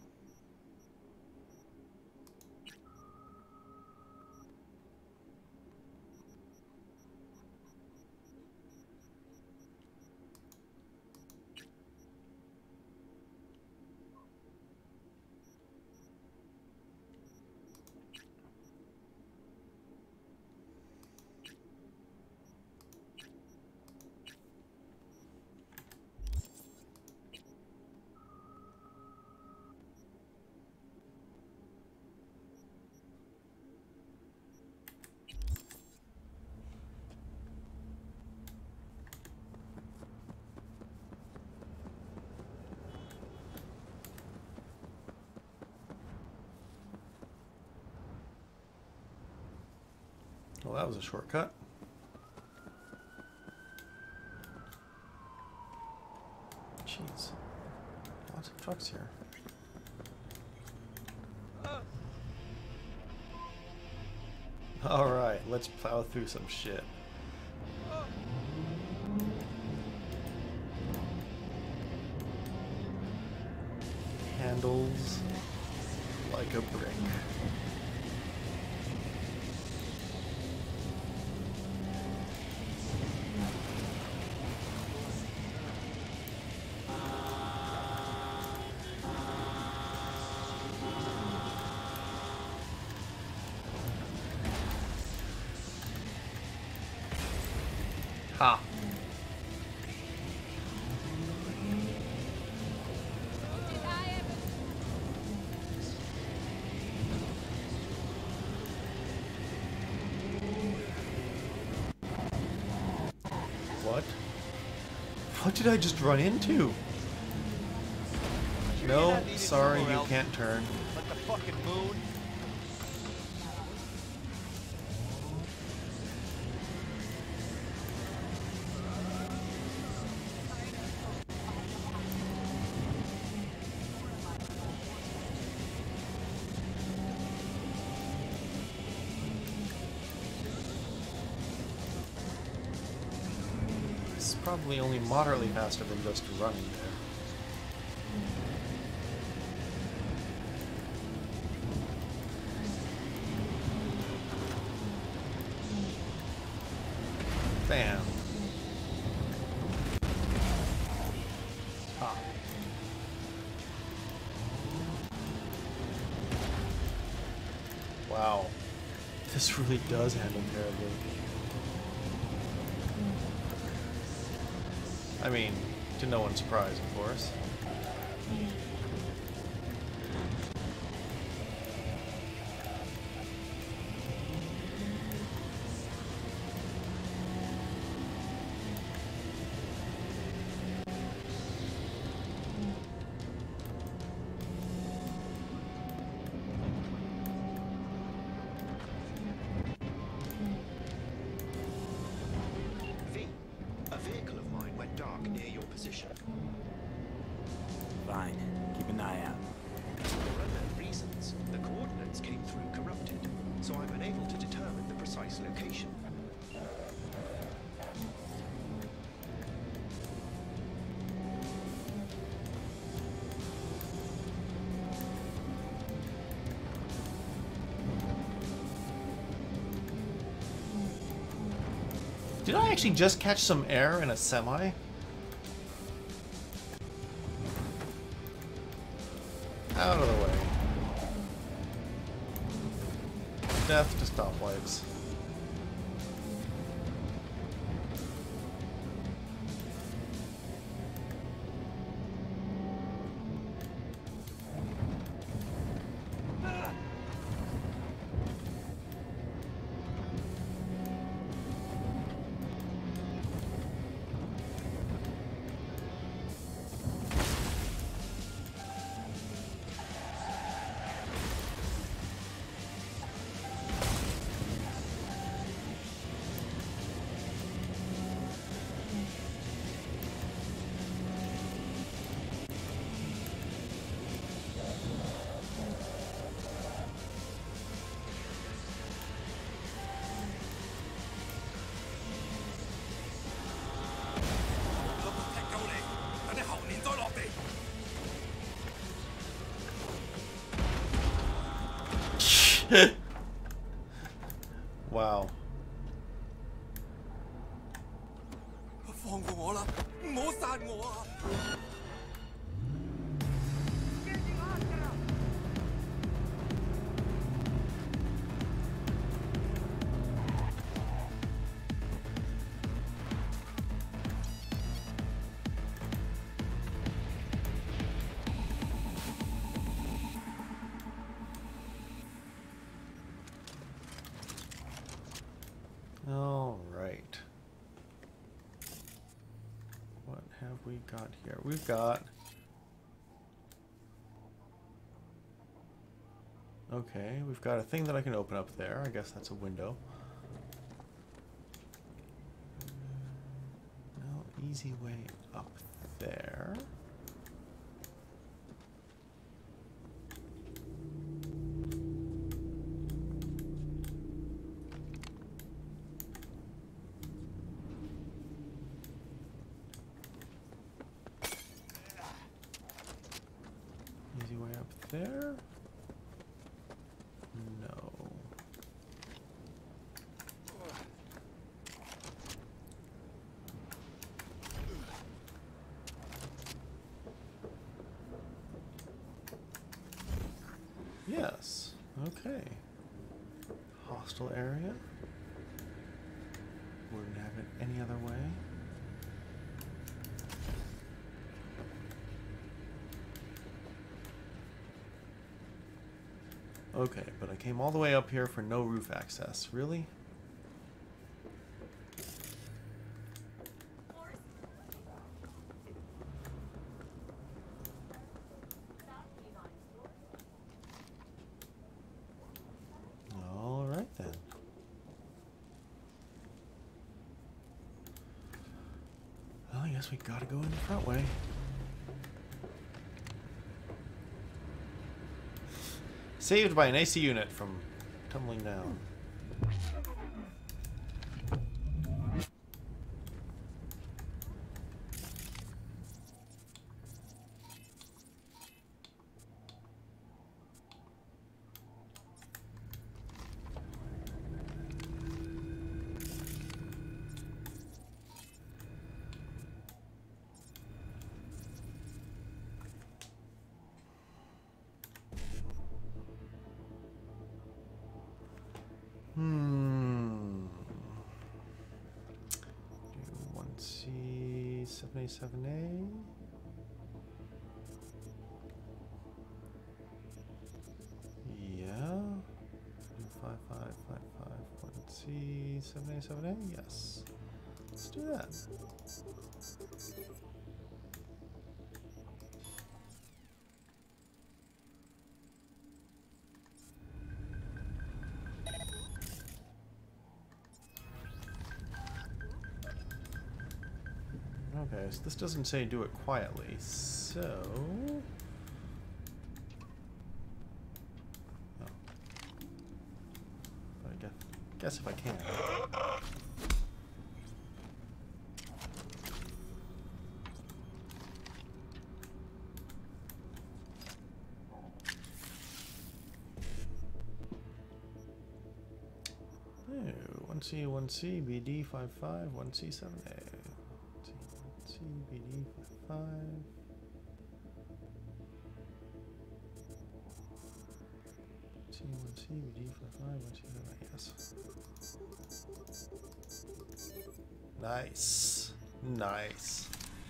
Well, that was a shortcut. Jeez. Lots of trucks here. Alright, let's plow through some shit. Handles like a brick. Ha. What did I just run into? No, sorry, you can't turn. Like the fucking moon. It's probably only moderately faster than just running there. Bam. Ah. Wow. This really does handle terribly. I mean, to no one's surprise, of course. V, a vehicle of mine went dark near your position. Fine. Keep an eye out. For unknown reasons, the coordinates came through corrupted, so I'm unable to determine the precise location. Did I actually just catch some air in a semi? Out of the way. Death to stoplights. Wow. 放過我啦，唔好殺我啊！ All right. What have we got here? We've got... Okay, we've got a thing that I can open up there. I guess that's a window. No easy way up there. Easy way up there? No. Yes. Okay. Hostile area. Wouldn't have it any other way. Okay, but I came all the way up here for no roof access. Really? guess we gotta go in the front way. Saved by an A C unit from tumbling down. Hmm. Do one C seventy-seven A. Yeah. Do five five five five one C seventy-seven A. Yes. Let's do that. Okay, so this doesn't say do it quietly, so... Oh. But I guess, guess if I can. Oh, one C, one C, B D five five, one C seven A. C, B D five five. C, one C, B D five five, one C seven A, yes. Nice. Nice.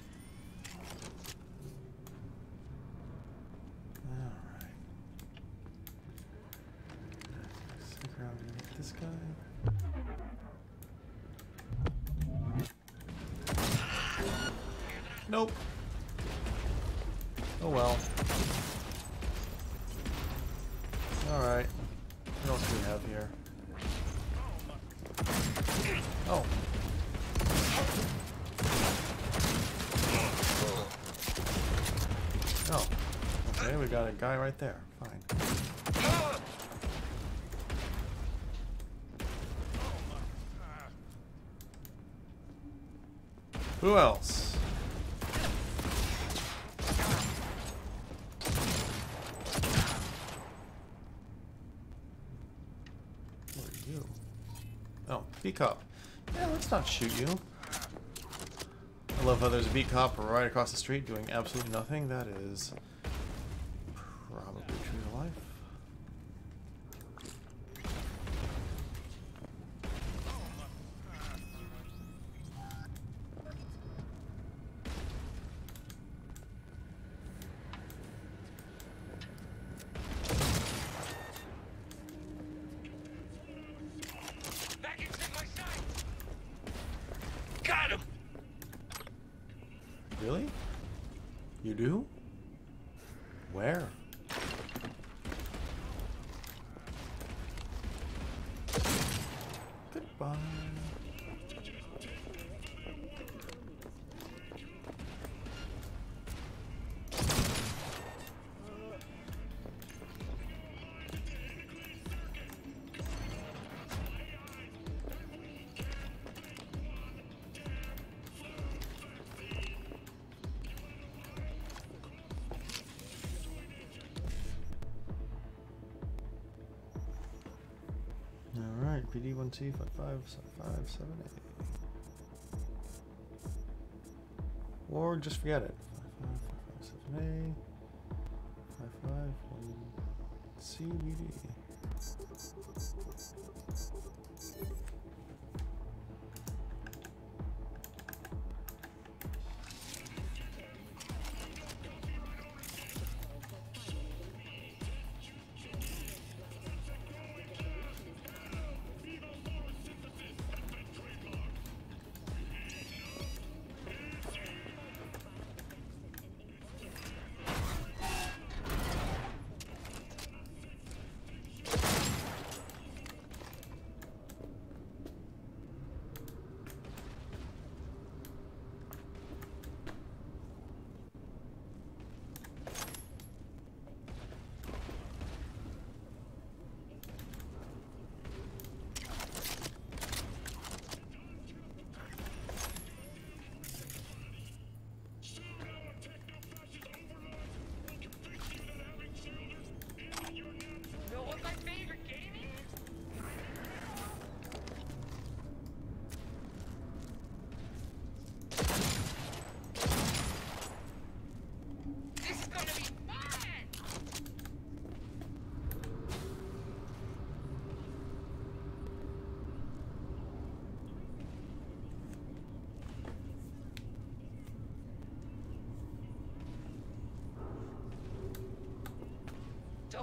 Alright. Stick around and get this guy. Nope. Oh well. Alright. What else do we have here? Oh. Oh. Okay, we got a guy right there. Fine. Who else? B-Cop. Yeah, let's not shoot you. I love how there's a B-Cop right across the street doing absolutely nothing. That is probably true to life. Really? You do? Where? Goodbye. P D one C five five five seven eight. Or just forget it. five five five seven A. five five one C B D.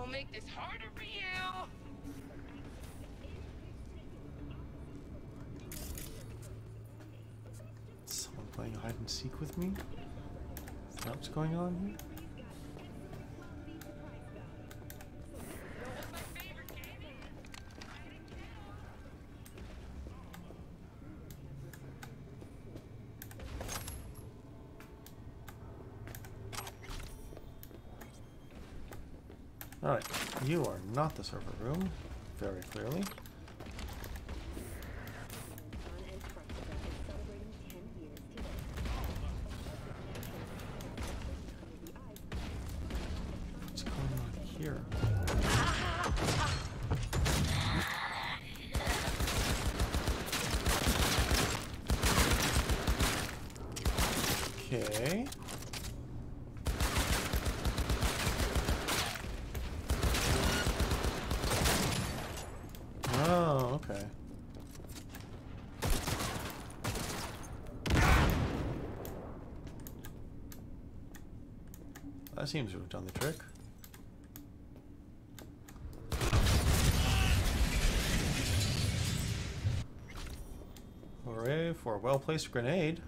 Don't make this harder for you. Someone playing hide and seek with me? Is that what's going on here? Alright, you are not the server room, very clearly. What's going on here? Okay. Oh, okay. That seems to have done the trick. Hooray for a well-placed grenade.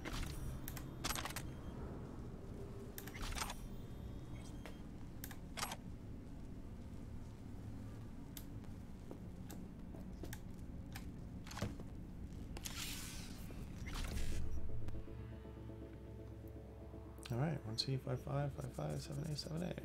Alright, one C, five five, five five, seven A, seven A.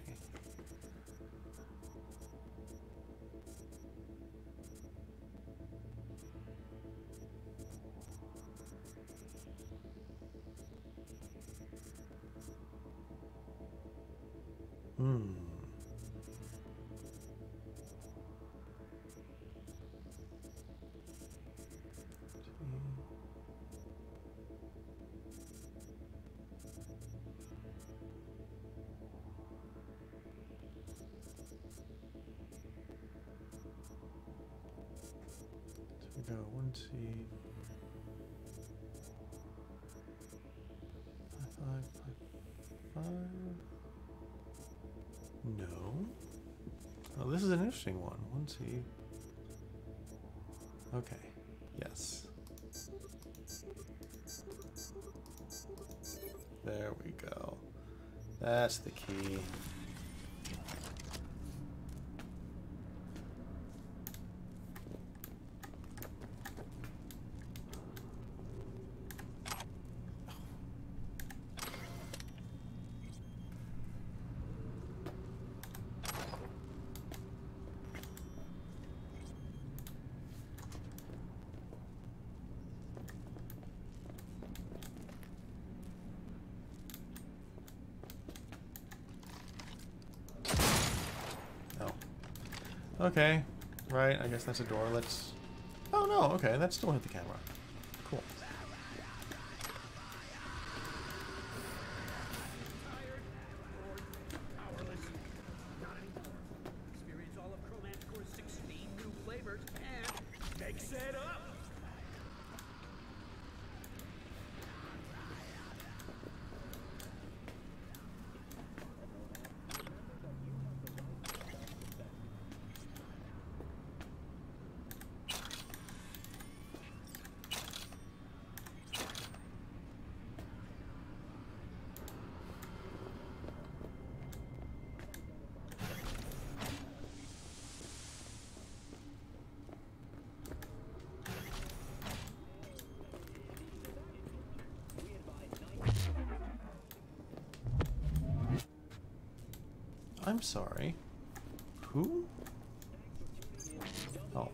Hmm. So we go one C, five five five five. No. Oh, this is an interesting one. one C. Okay. Yes. There we go. That's the key. Okay, right, I guess that's a door. Let's... Oh no, okay, that still hit the camera. Cool. Experience all of Chromanticore's sixteen new flavors and mix it up! I'm sorry. Who? Oh.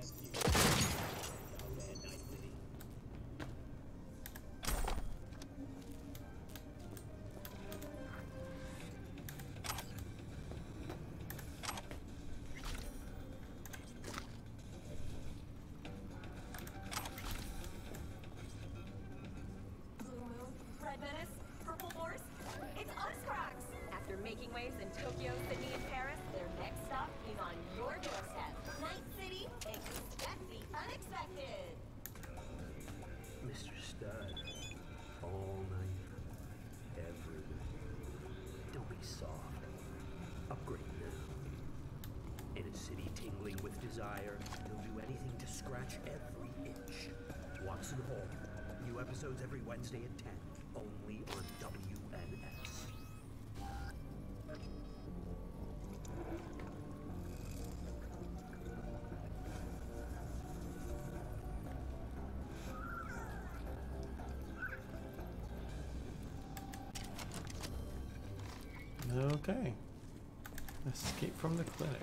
Red Menace, Purple Force, it's Uscrax! After making waves in Tokyo, Sydney, and Paris, their next stop is on your doorstep. Night City, expect the unexpected! Mister Stud, all night, every night. Don't be soft. Upgrade now. glowing with desire. He'll do anything to scratch every itch. Watson Hall. New episodes every Wednesday at ten. Only on W N S. Okay. Escape from the clinic.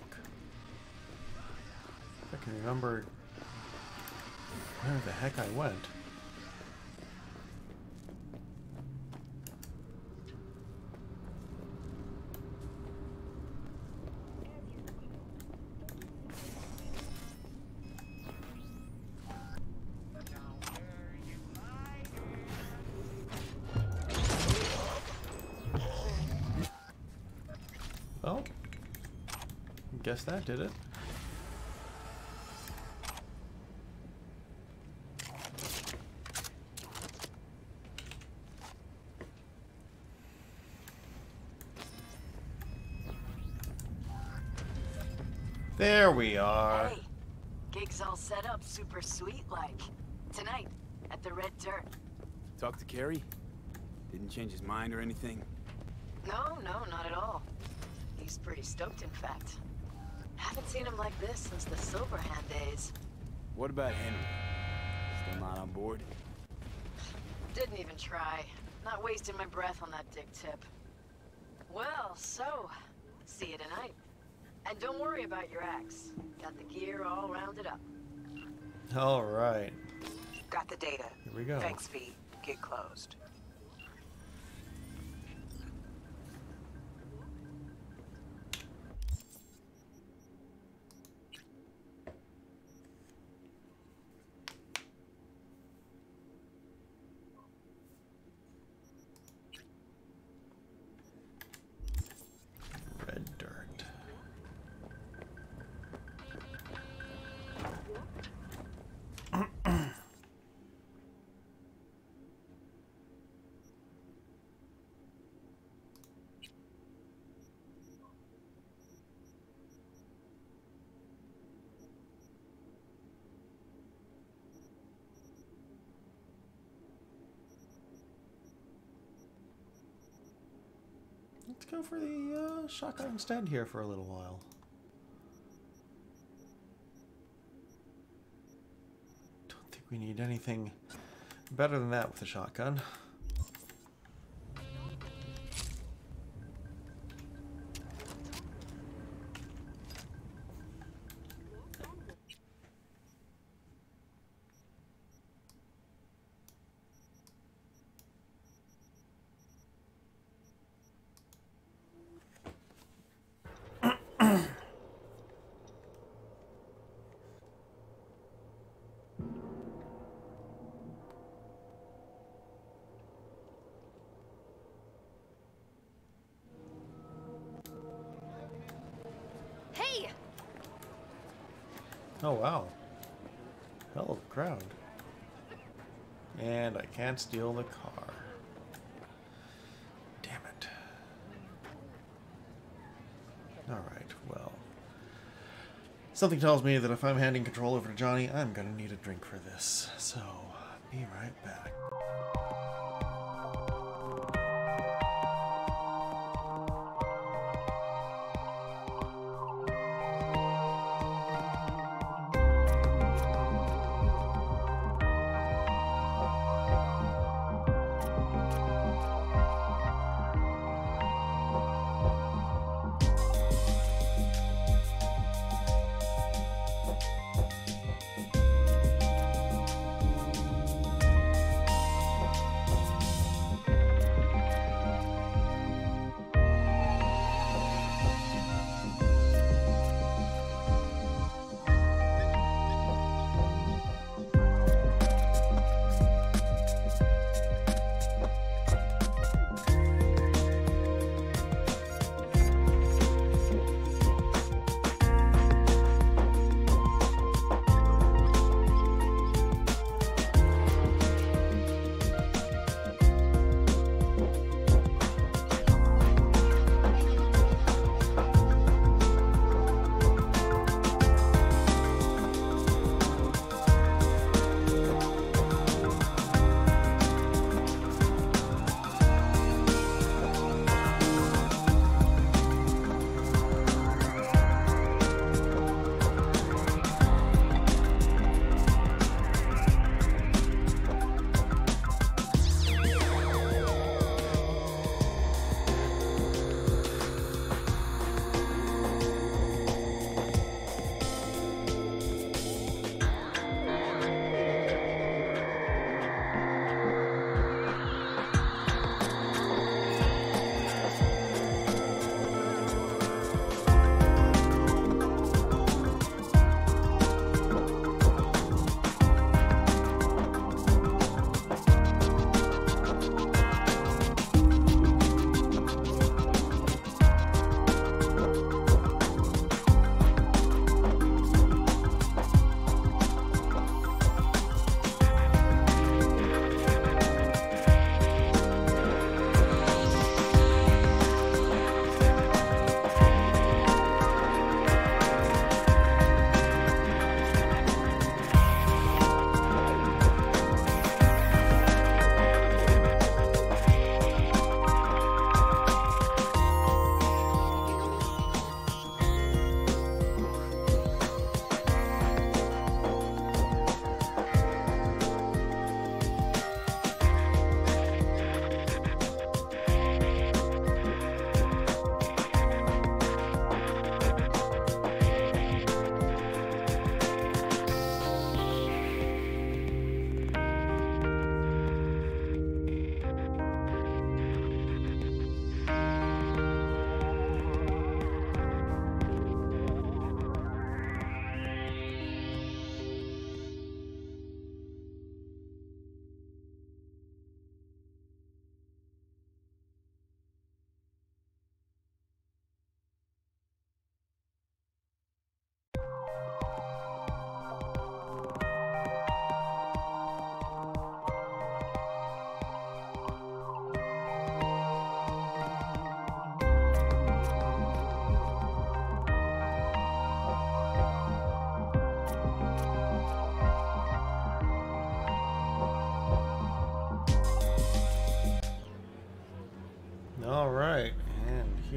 If I can remember where the heck I went. Oh, guess that did it. There we are. Hey, gig's all set up super sweet like. Tonight, at the Red Dirt. Talk to Kerry? Didn't change his mind or anything? No, no, not at all. He's pretty stoked, in fact. Haven't seen him like this since the Silverhand days. What about Henry? Still not on board? Didn't even try. Not wasting my breath on that dick tip. Well, so, see you tonight. And don't worry about your axe. Got the gear all rounded up. All right. Got the data. Here we go. Thanks, V. Gig closed. Red Dirt. Let's go for the uh, shotgun instead here for a little while. Don't think we need anything better than that with the shotgun. Hey! Oh wow. Hell of a crowd. And I can't steal the car. Damn it. Alright, well. Something tells me that if I'm handing control over to Johnny, I'm gonna need a drink for this. So, be right back.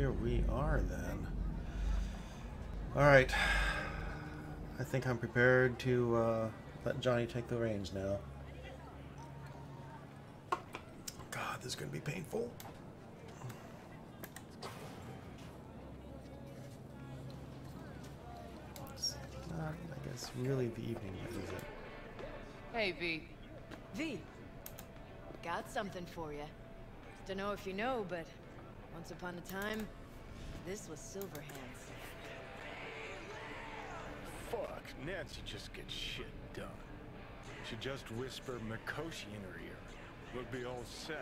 here we are then. Alright. I think I'm prepared to uh, let Johnny take the reins now. God, this is going to be painful. It's not, I guess, really the evening yet, is it? Hey, V. V, got something for you. Don't know if you know, but once upon a time, this was Silverhand's. Fuck, Nancy just gets shit done. She just whisper Mikoshi in her ear. We'll be all set.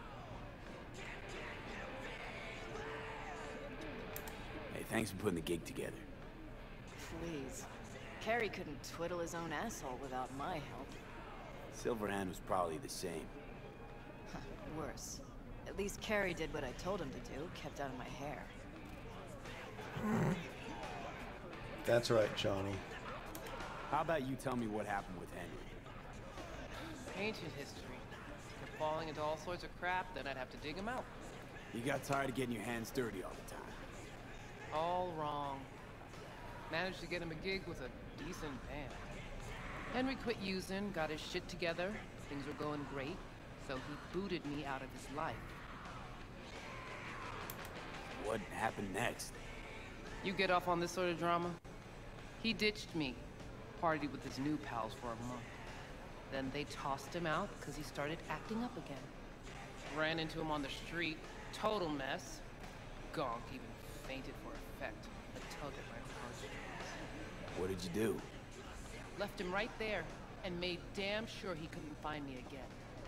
Hey, thanks for putting the gig together. Please. Carrie couldn't twiddle his own asshole without my help. Silverhand was probably the same. Huh, worse. At least Carrie did what I told him to do, kept out of my hair. That's right, Johnny. How about you tell me what happened with Henry? Ancient history. If you're falling into all sorts of crap, then I'd have to dig him out. You got tired of getting your hands dirty all the time. All wrong. Managed to get him a gig with a decent band. Henry quit using, got his shit together, things were going great, so he booted me out of his life. What happened next? You get off on this sort of drama? He ditched me, partied with his new pals for a month. Then they tossed him out because he started acting up again. Ran into him on the street, total mess. Gonk even fainted for effect, a tug at my heartstrings. What did you do? Left him right there, and made damn sure he couldn't find me again.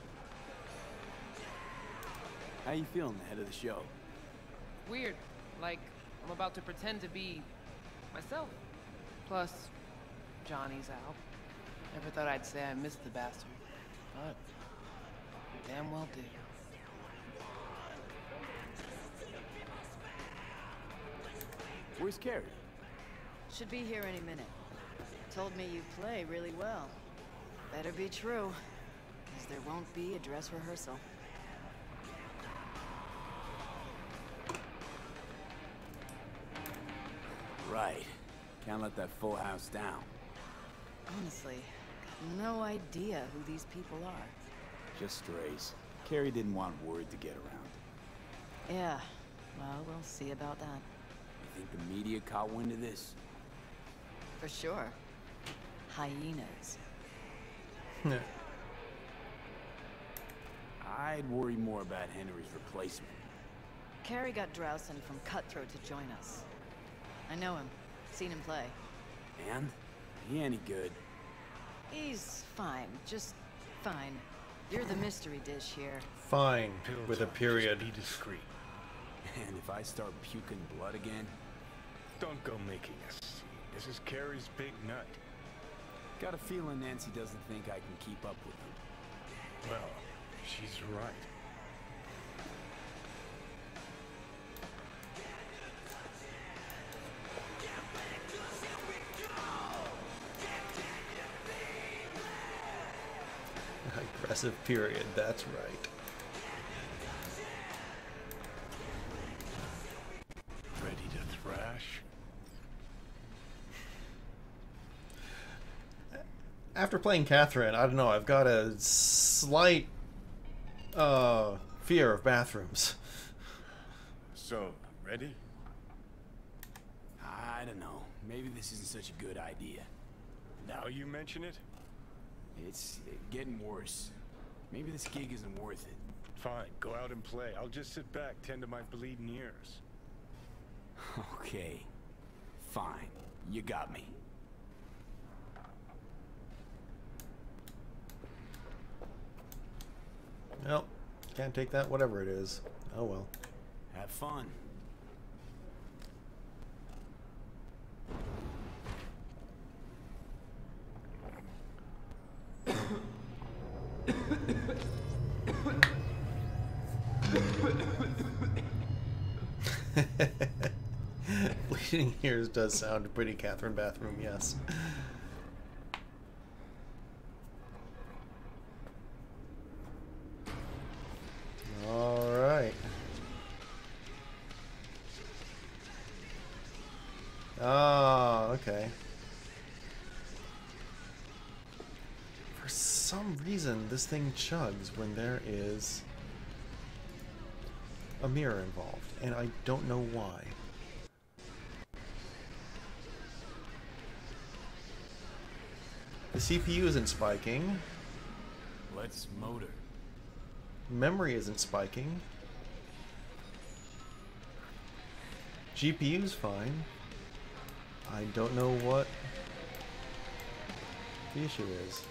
How you feeling ahead of the show? Weird. Like, I'm about to pretend to be myself. Plus, Johnny's out. Never thought I'd say I missed the bastard, but damn well did. Where's Carrie? Should be here any minute. Told me you play really well. Better be true, because there won't be a dress rehearsal. Right. Can't let that full house down. Honestly, got no idea who these people are. Just strays. Carrie didn't want word to get around. Yeah, well, we'll see about that. You think the media caught wind of this? For sure. Hyenas. I'd worry more about Henry's replacement. Carrie got Drowson from Cutthroat to join us. I know him. Seen him play. And? He any good? He's fine. Just fine. You're the mystery dish here. Fine, with a period. Be discreet. And if I start puking blood again? Don't go making a scene. This is Carrie's big night. Got a feeling Nancy doesn't think I can keep up with him. Well, she's right. Aggressive period, that's right. Ready to thrash? After playing Catherine, I don't know, I've got a slight uh, fear of bathrooms. So, ready? I don't know. Maybe this isn't such a good idea. Now you mention it? It's getting worse. Maybe this gig isn't worth it. Fine, go out and play. I'll just sit back, tend to my bleeding ears. Okay. Fine. You got me. Well, can't take that, whatever it is. Oh well. Have fun. Bleeding ears does sound a pretty Catherine bathroom, yes. All right. some reason this thing chugs when there is a mirror involved, and I don't know why. The C P U isn't spiking. Let's motor. Memory isn't spiking. G P U's fine. I don't know what the issue is.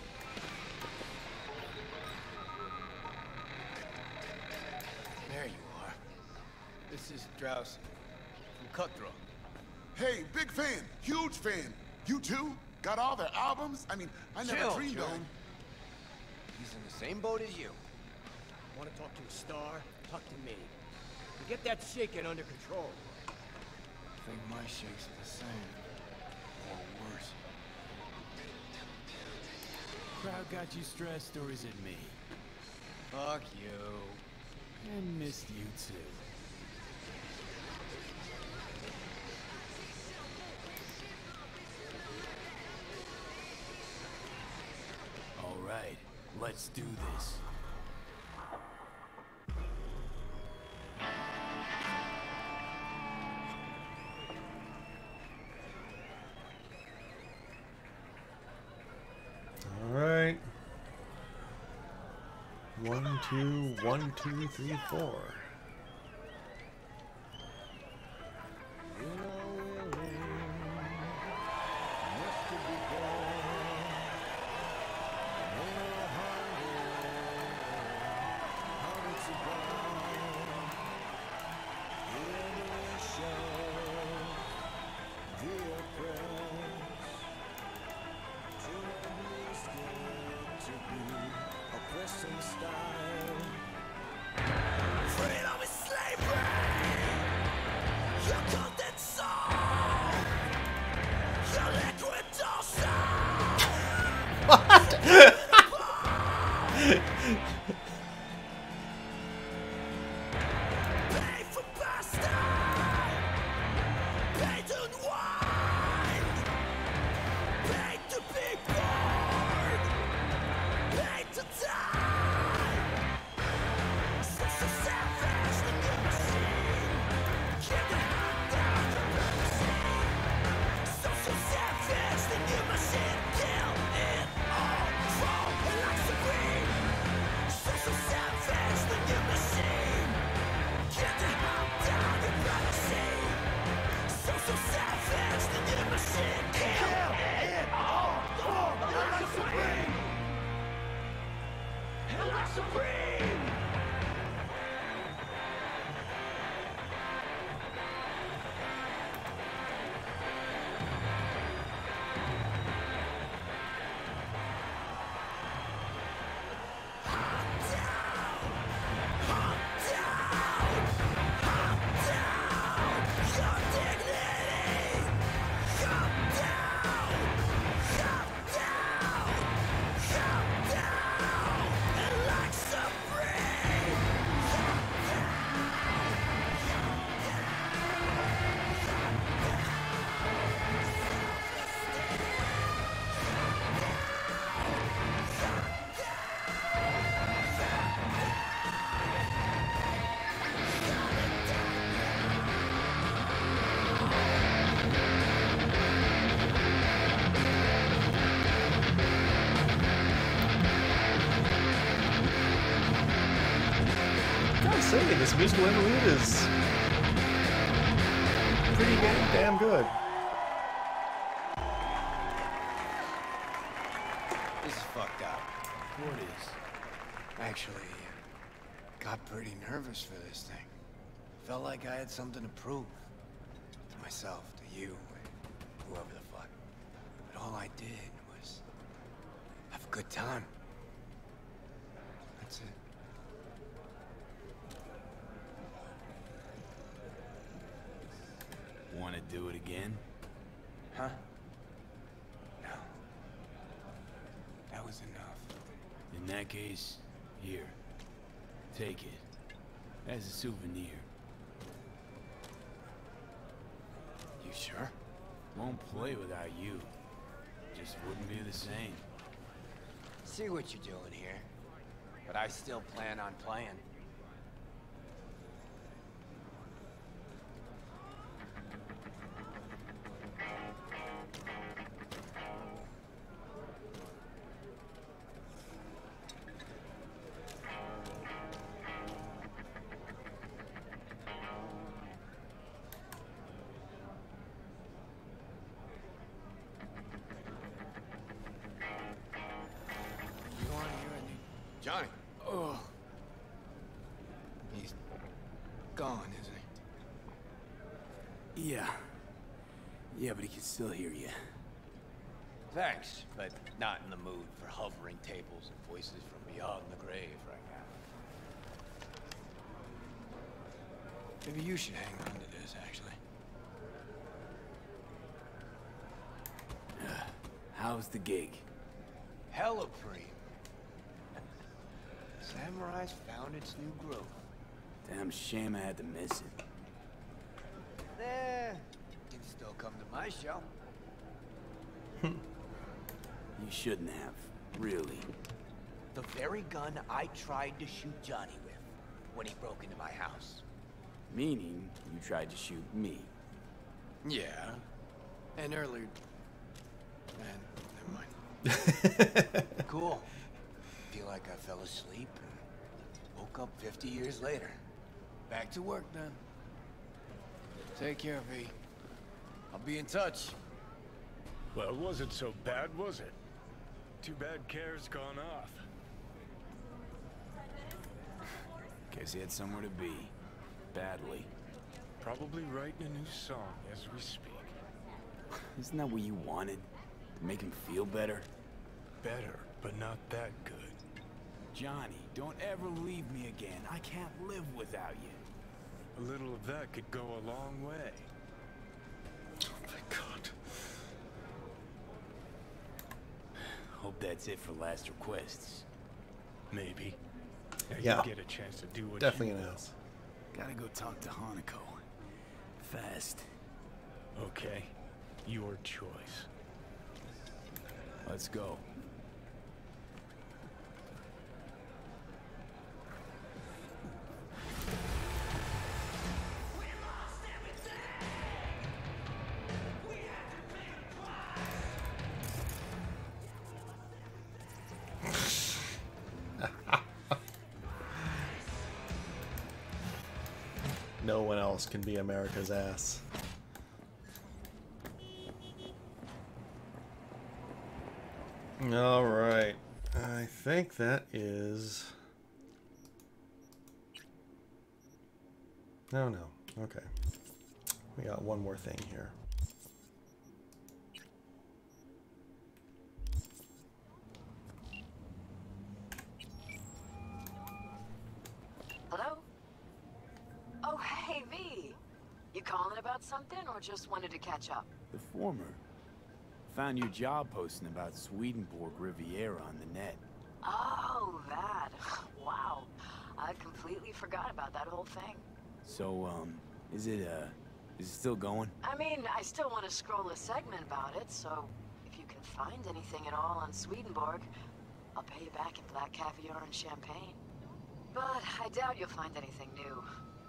There you are. This is Drowsy from Cutthroat. Hey, big fan, huge fan. You too? Got all their albums? I mean, I never Chill, dreamed Joey. on. He's in the same boat as you. Want to talk to a star? Talk to me. And get that shaking under control. I think my shakes are the same. Or worse. Crowd got you stressed, or is it me? Fuck you. And missed you too. All right, let's do this. All right. One, two, one, two, three, four. Freedom is slavery. You called that song. Your liquid dosage. What? Pay for pasta. Pay to unwind. Pay to be born. Pay to die. So, so savage the new machine. Give the hand down the machine. So, so savage the new machine. Kill it all. Fall like supreme. So, so savage the new machine. Get the hand down the machine. So, so savage the new machine. Kill it all. Fall like supreme. Like supreme. Gotta say, this musical interlude is pretty damn, damn good. This is fucked up. What is? Actually, got pretty nervous for this thing. Felt like I had something to prove. To myself, to you, whoever the fuck. But all I did was have a good time. That's it. Want to do it again? Huh? No. That was enough. In that case, here. Take it. As a souvenir. You sure? Won't play without you. Just wouldn't be the same. See what you're doing here. But I still plan on playing. Johnny. Oh. He's gone, isn't he? Yeah. Yeah, but he can still hear you. Thanks, but not in the mood for hovering tables and voices from beyond the grave right now. Maybe you should hang on to this, actually. Uh, how's the gig? Hella free. Samurai's found its new growth. Damn shame I had to miss it. Eh, you can still come to my show. You shouldn't have, really. The very gun I tried to shoot Johnny with when he broke into my house. Meaning, you tried to shoot me. Yeah. And earlier... Man, never mind. Cool. Feel like I fell asleep and woke up fifty years later. Back to work then. Take care, V. I'll be in touch. Well, it wasn't so bad, was it? Too bad Care's gone off. Guess he had somewhere to be. Badly. Probably writing a new song as we speak. Isn't that what you wanted? To make him feel better? Better, but not that good. Johnny, don't ever leave me again. I can't live without you. A little of that could go a long way. Oh my god. Hope that's it for last requests. Maybe. Now Yeah. You get a chance to do what Definitely you an want. ass. Gotta go talk to Hanako. Fast. Okay. Your choice. Let's go. No one else can be America's ass. All right. I think that is... No, no. Okay. We got one more thing here. Hello? Oh, hey, V. You calling about something or just wanted to catch up? The former. Found your job posting about Swedenborg Riviera on the net. Oh, that. Wow. I completely forgot about that whole thing. So, um, is it, uh, is it still going? I mean, I still want to scroll a segment about it, so if you can find anything at all on Swedenborg, I'll pay you back in black caviar and champagne. But I doubt you'll find anything new.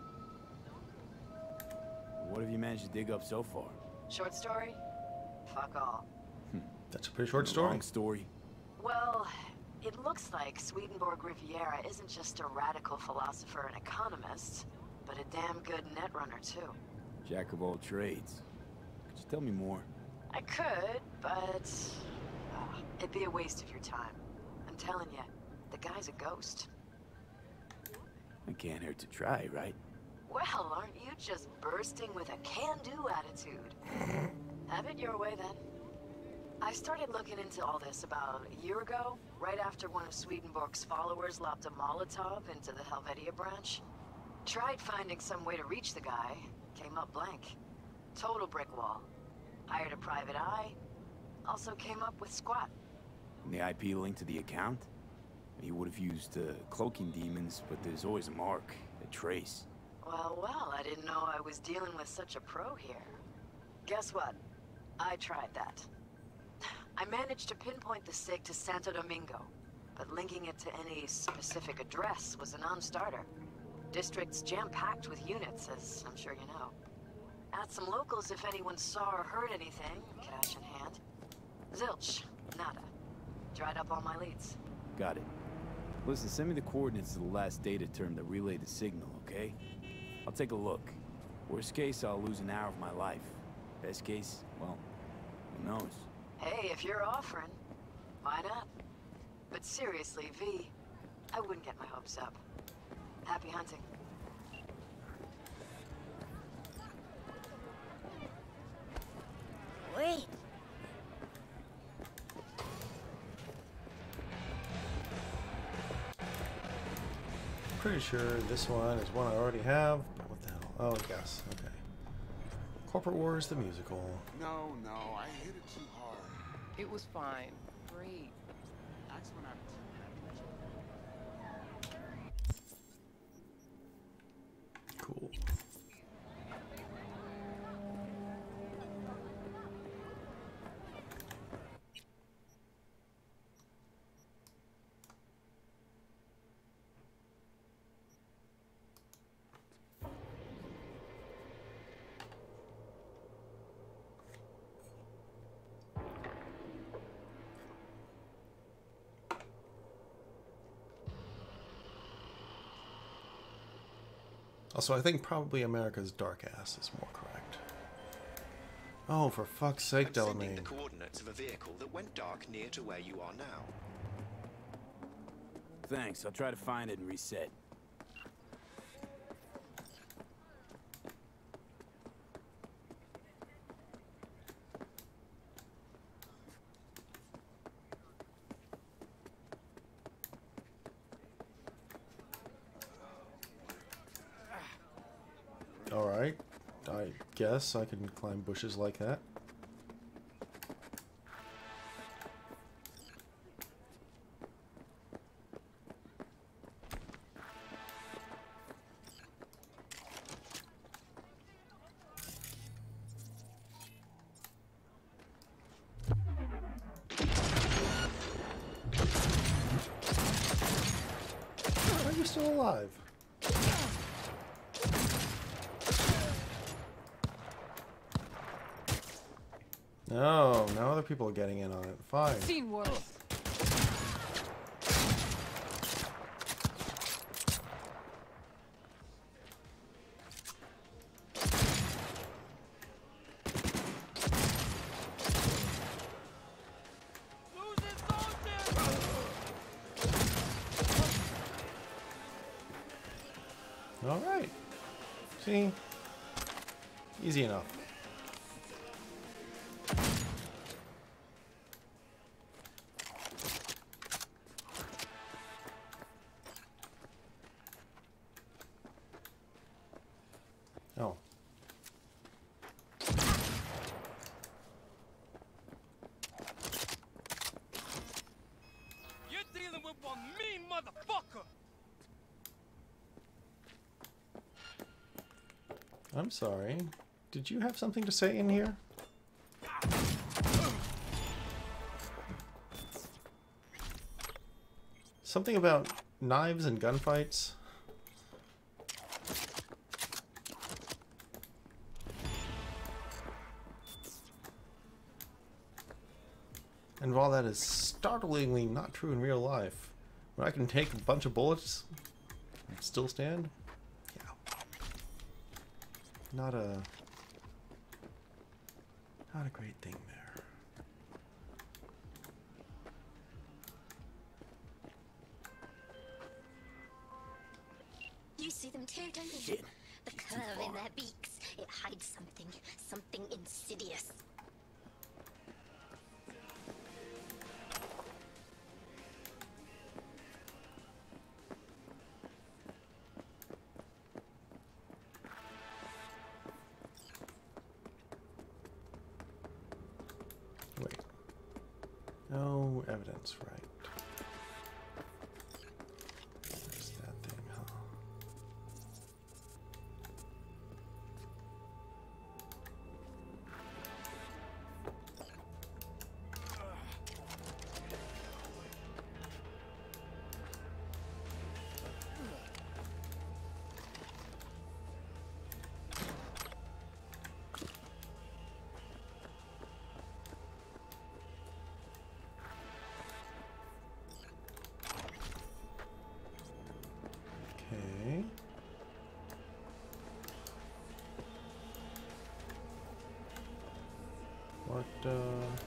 What have you managed to dig up so far? Short story? Fuck all. That's a pretty short story. Long story. Well, it looks like Swedenborg Riviera isn't just a radical philosopher and economist, but a damn good netrunner too. Jack of all trades. Could you tell me more? I could, but uh, it'd be a waste of your time. I'm telling you, the guy's a ghost. It can't hurt to try, right? Well, aren't you just bursting with a can-do attitude? Have it your way, then. I started looking into all this about a year ago, right after one of Swedenborg's followers lobbed a Molotov into the Helvetia branch. Tried finding some way to reach the guy, came up blank. Total brick wall. Hired a private eye, also came up with squat. And the I P link to the account? He would have used uh, cloaking demons, but there's always a mark, a trace. Well, well, I didn't know I was dealing with such a pro here. Guess what? I tried that. I managed to pinpoint the sig to Santo Domingo. but linking it to any specific address was a non-starter. District's jam-packed with units, as I'm sure you know. Ask some locals if anyone saw or heard anything, cash in hand. Zilch, nada. Dried up all my leads. Got it. Listen, send me the coordinates to the last data term that relayed the signal, okay? I'll take a look. Worst case, I'll lose an hour of my life. Best case, well, who knows? Hey, if you're offering, why not? But seriously, V, I wouldn't get my hopes up. Happy hunting. Wait. Pretty sure this one is one I already have, but what the hell? Oh, yes. Okay. Corporate Wars, the musical. No, no, I hit it too hard. It was fine. Great. Cool. Also, I think probably America's Dark Ass is more correct. Oh, for fuck's sake, I'm sending Delamain. the coordinates of a vehicle that went dark near to where you are now. Thanks, I'll try to find it and reset. Alright. I guess I can climb bushes like that. How are you still alive? No, now other people are getting in on it. Fine. Seen worse. All right. See? Easy enough. Oh. You're dealing with one mean motherfucker! I'm sorry. Did you have something to say in here? Something about knives and gunfights? And while that is startlingly not true in real life, when I can take a bunch of bullets and still stand, yeah. Not a not a great thing there. You see them too, don't you? Shit. The curve in their beaks. It hides something. Something insidious. Wait. No evidence, right? There's that thing, huh? But, uh...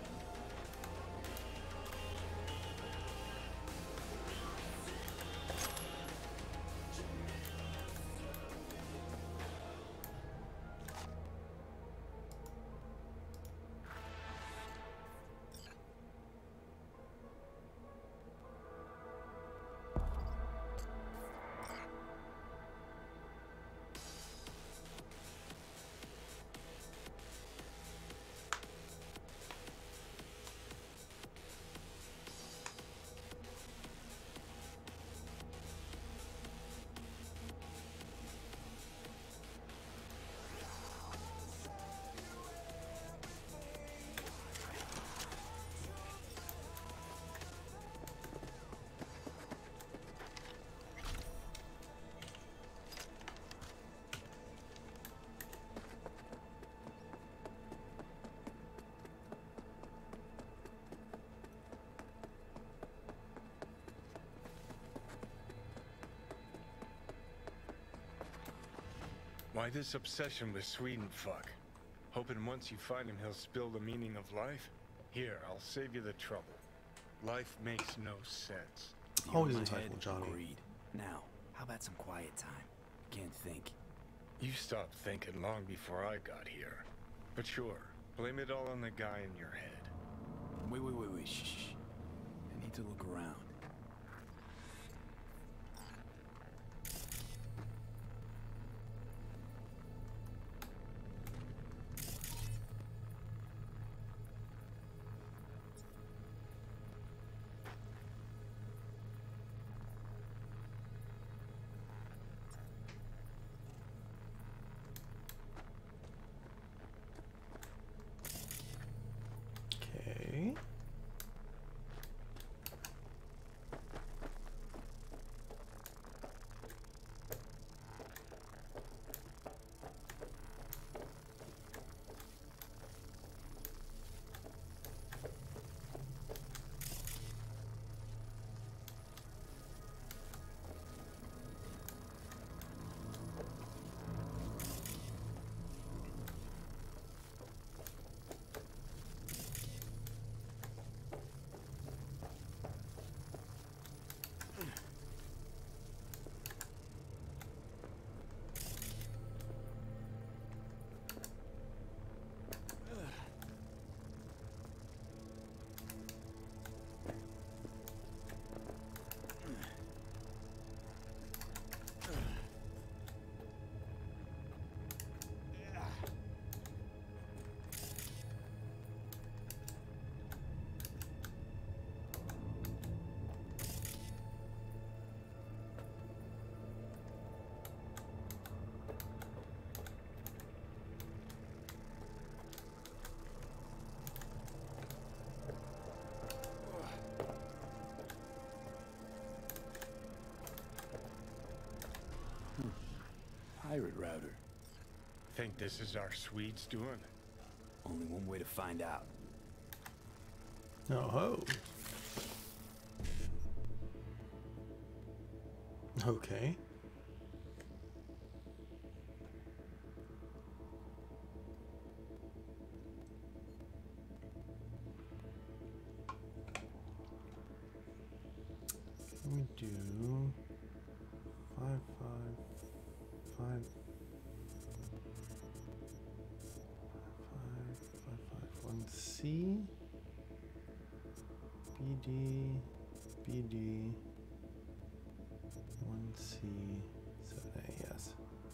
Why this obsession with Sweden fuck? Hoping once you find him he'll spill the meaning of life? Here, I'll save you the trouble. Life makes no sense. Always In my insightful, head, Johnny. agreed. Now, how about some quiet time? Can't think. You stopped thinking long before I got here. But sure, blame it all on the guy in your head. Wait, wait, wait, wait, shh, shh. I need to look around. Okay. Pirate router. Think this is our Swedes doing? Only one way to find out. Oh ho. Okay. Can we do five five five five five five one C B D B D one C seven A, yes.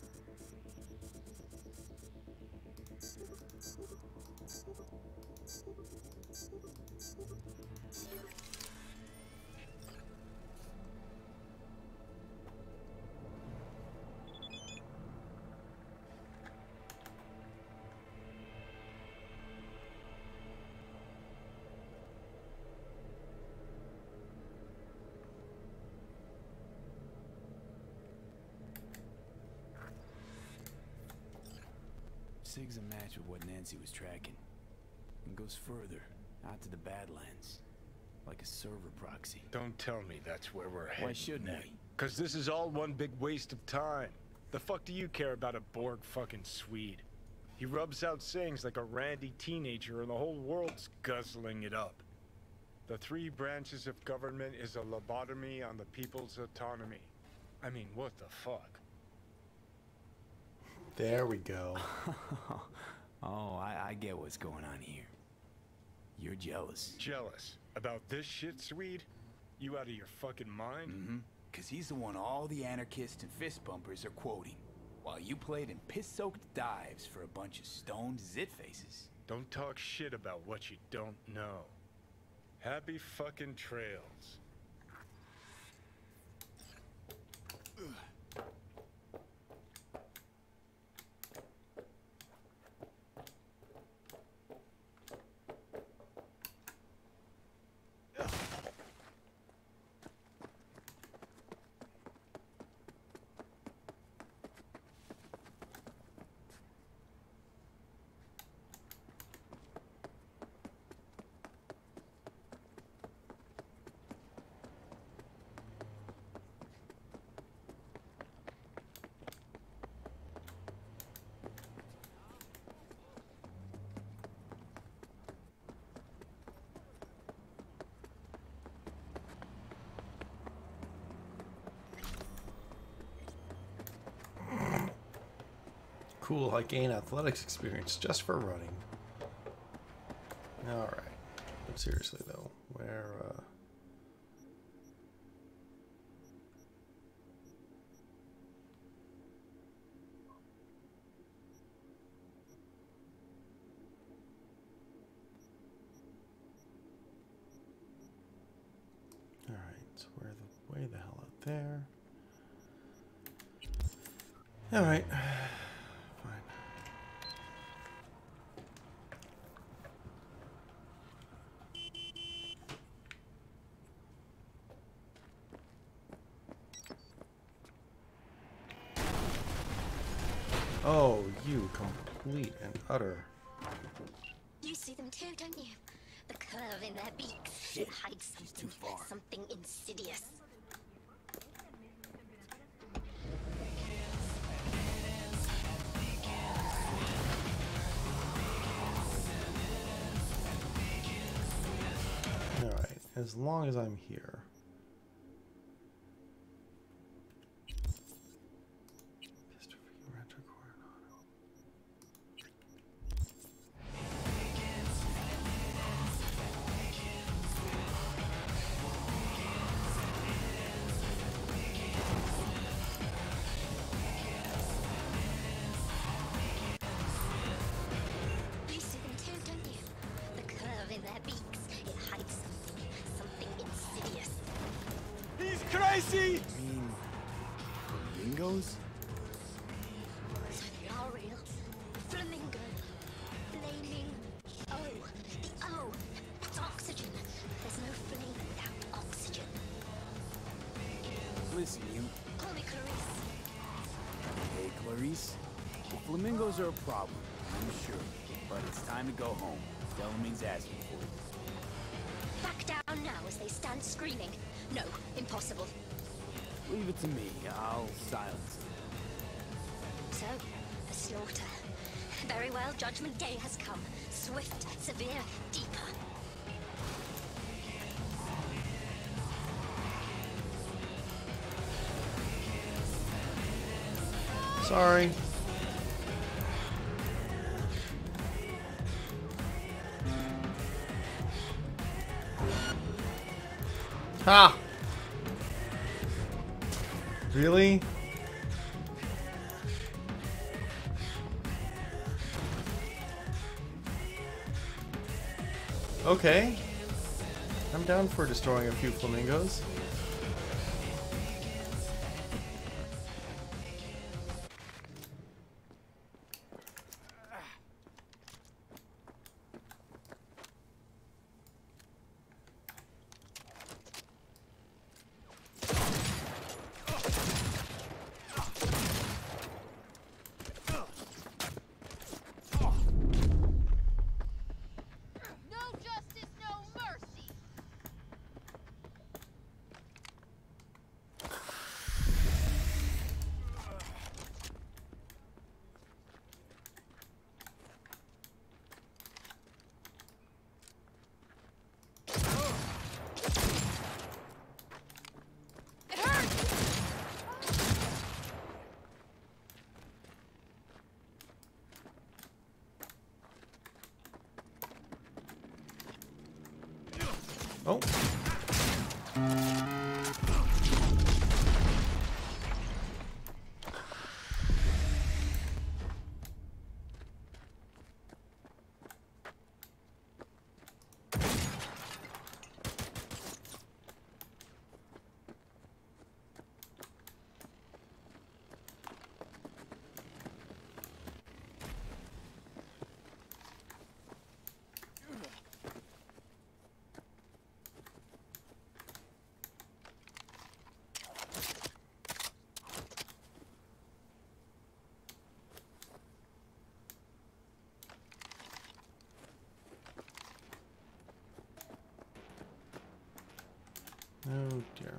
Sig's a match with what Nancy was tracking. And goes further, out to the Badlands. Like a server proxy. Don't tell me that's where we're headed. Why shouldn't we? Because this is all one big waste of time. The fuck do you care about a Borg fucking Swede? He rubs out sayings like a randy teenager and the whole world's guzzling it up. The three branches of government is a lobotomy on the people's autonomy. I mean, what the fuck? There we go. Oh, I, I get what's going on here. You're jealous. Jealous? About this shit, Swede? You out of your fucking mind? Mm-hmm. Because he's the one all the anarchists and fist bumpers are quoting, while you played in piss-soaked dives for a bunch of stoned zit-faces. Don't talk shit about what you don't know. Happy fucking trails. Cool, I gain athletics experience just for running. Alright. But seriously though, where uh Alright, so where the way the hell out there. Alright. Oh, you complete and utter. You see them too, don't you? The curve in their beaks. It hides something, something insidious. Alright, as long as I'm here. Crazy! You mean flamingos? So they are real. Flamingo. Flaming. Oh, the O. That's oxygen. There's no flame without oxygen. Listen, you. Call me Clarice. Hey, Clarice. The flamingos are a problem, I'm sure. But it's time to go home. Delamine's asking for you. Back down now as they stand screaming. No, impossible. Leave it to me. I'll silence them. So, a slaughter. Very well, Judgment Day has come. Swift, severe, deeper. Sorry. Ha! Really? Okay. I'm down for destroying a few flamingos. Oh. Oh dear.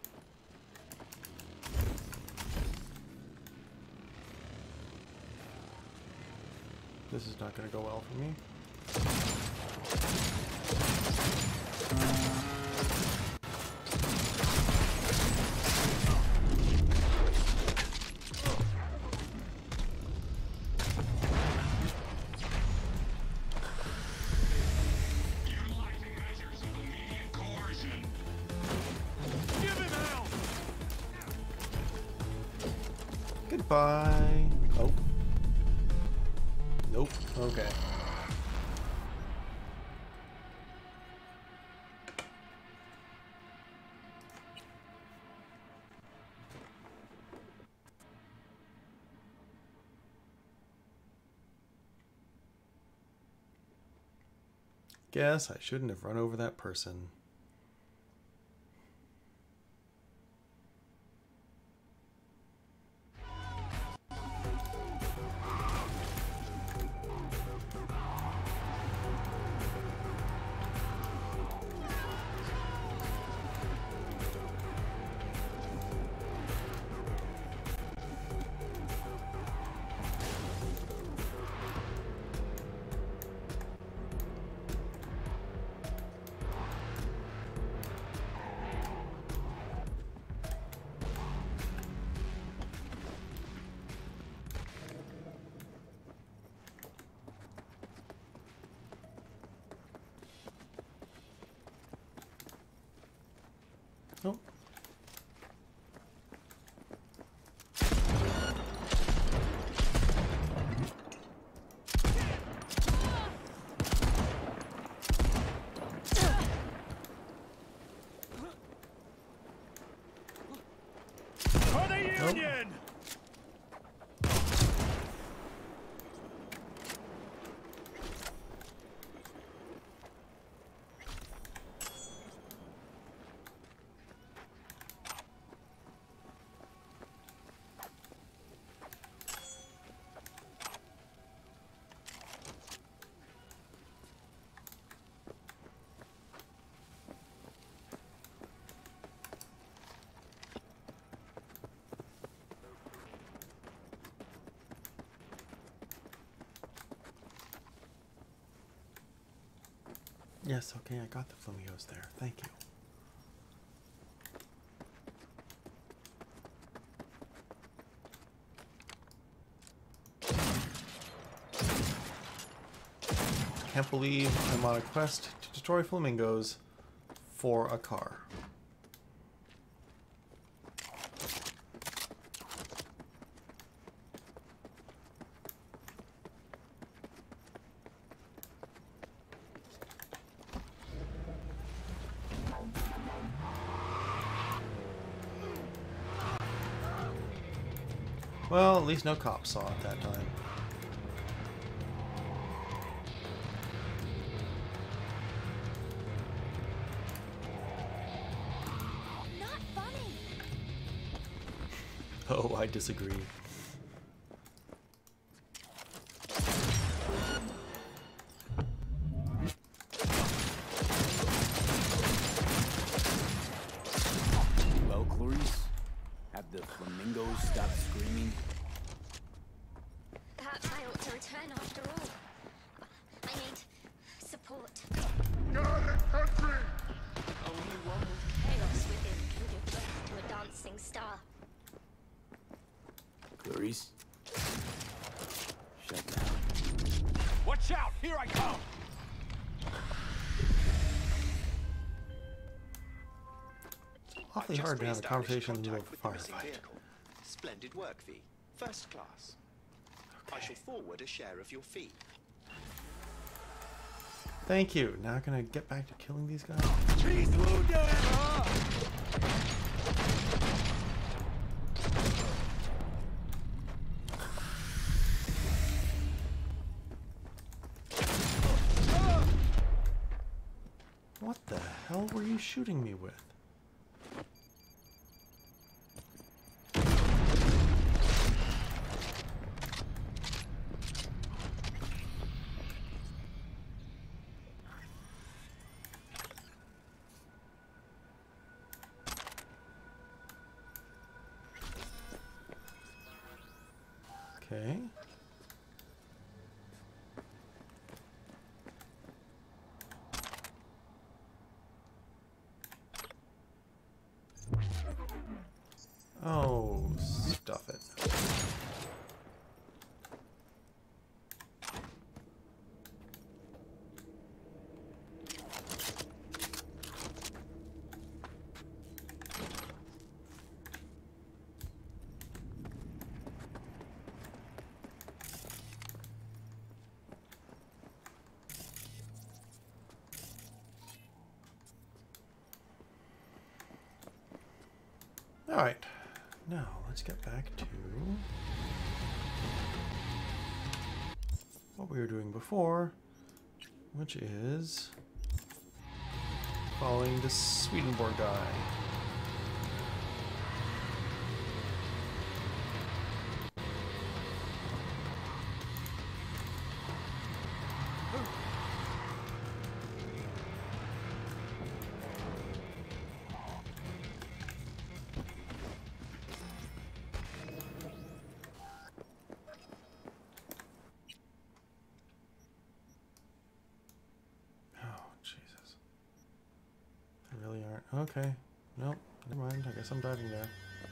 This is not going to go well for me. Goodbye. Oh. Nope. Okay. Guess I shouldn't have run over that person. Nope. For the Union! Yes, okay, I got the flamingos there. Thank you. Can't believe I'm on a quest to destroy flamingos for a car. Well, at least no cops saw it that time. Not funny. Oh, I disagree. Well, Clarice, have the flamingos stopped screaming? Perhaps I ought to return after all. I need support. Got it, country! Only one with chaos within can give birth to a dancing star. Clarice? Shut down. Watch out! Here I come! awfully I've hard to have a just conversation in the middle re-established of a contact with the missing firefight. vehicle. Splendid work, V. First class. I shall forward a share of your fee. Thank you. Now gonna get back to killing these guys. He's wounded! What the hell were you shooting me with? Okay. Oh, stuff it. All right. Now, let's get back to what we were doing before, which is following the Swedenborg guy. Okay. Nope. Never mind. I guess I'm driving there.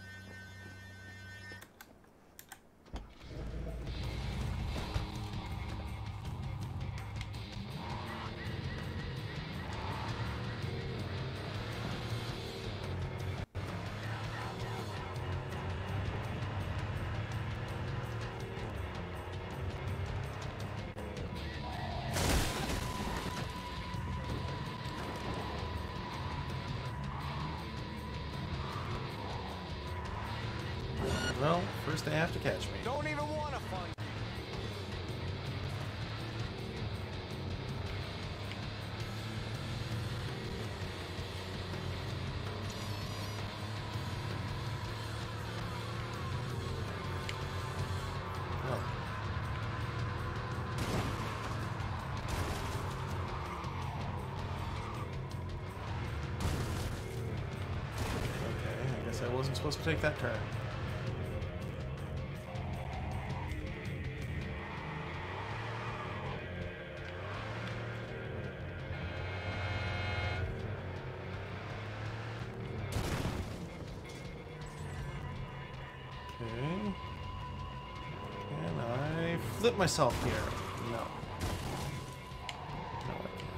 Well, first they have to catch me. Don't even want to fight. Okay, I guess I wasn't supposed to take that turn. Okay. Can I flip myself here? No. No, I can't.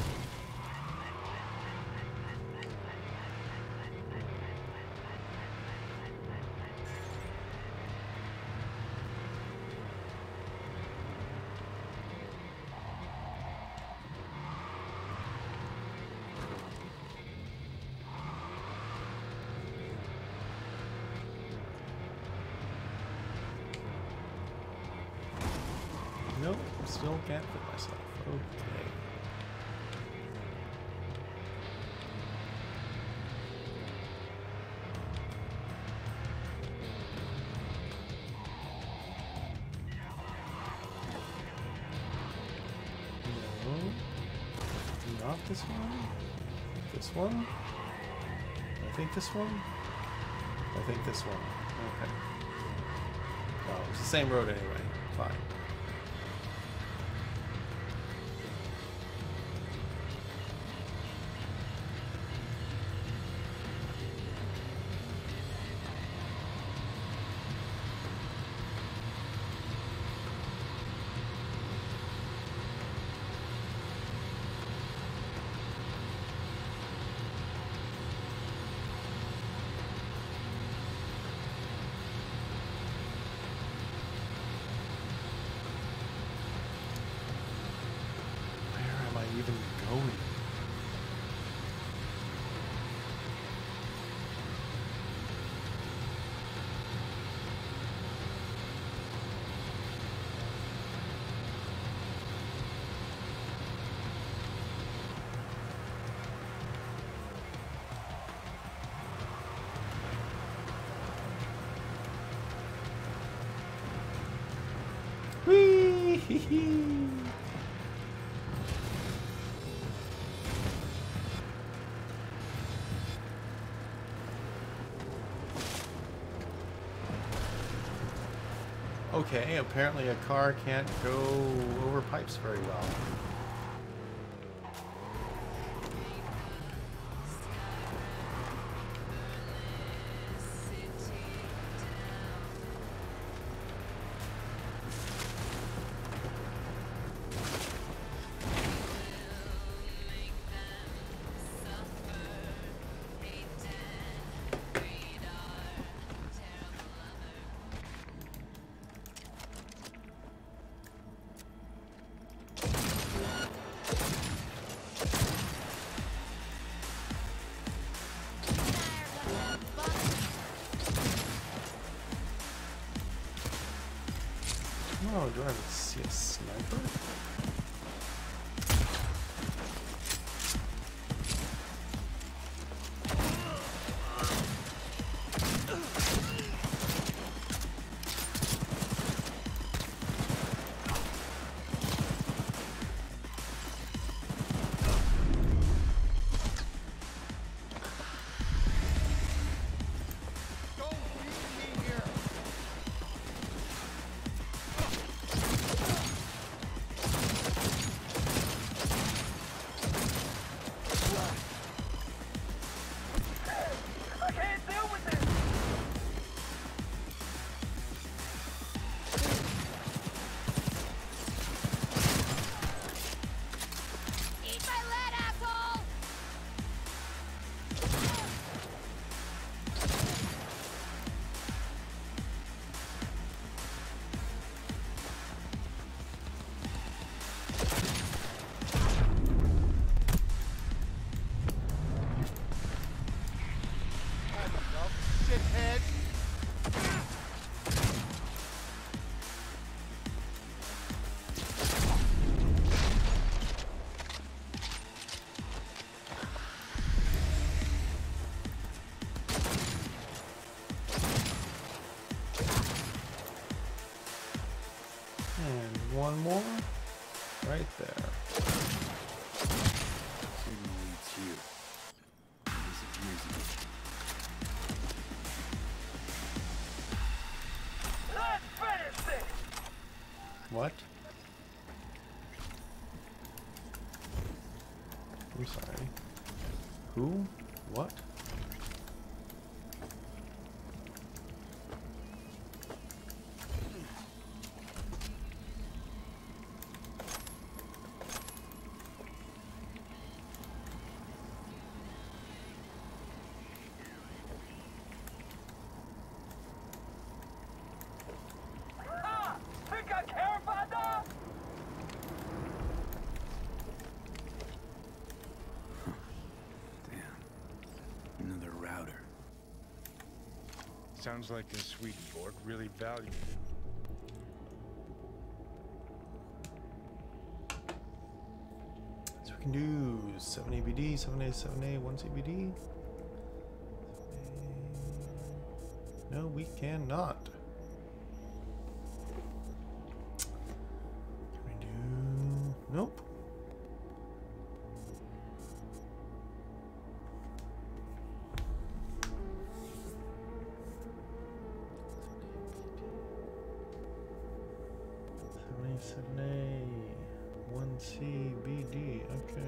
Nope, still can't fit myself. Okay. No. Not this one. This one. I think this one. I think this one. Okay. Well, it's the same road anyway. Fine. Hee hee. Okay, apparently a car can't go over pipes very well. Oh, do I have to see a sniper? One more, right there. Signal leads here. Disappears again. Let's finish this! What? I'm sorry. Who? What? Another router. Sounds like this Swedenborg really valued it. So we can do seven A B D, seven A, seven A, one C B D. No, we cannot. Can we do? Nope. seven A, one C B D, okay.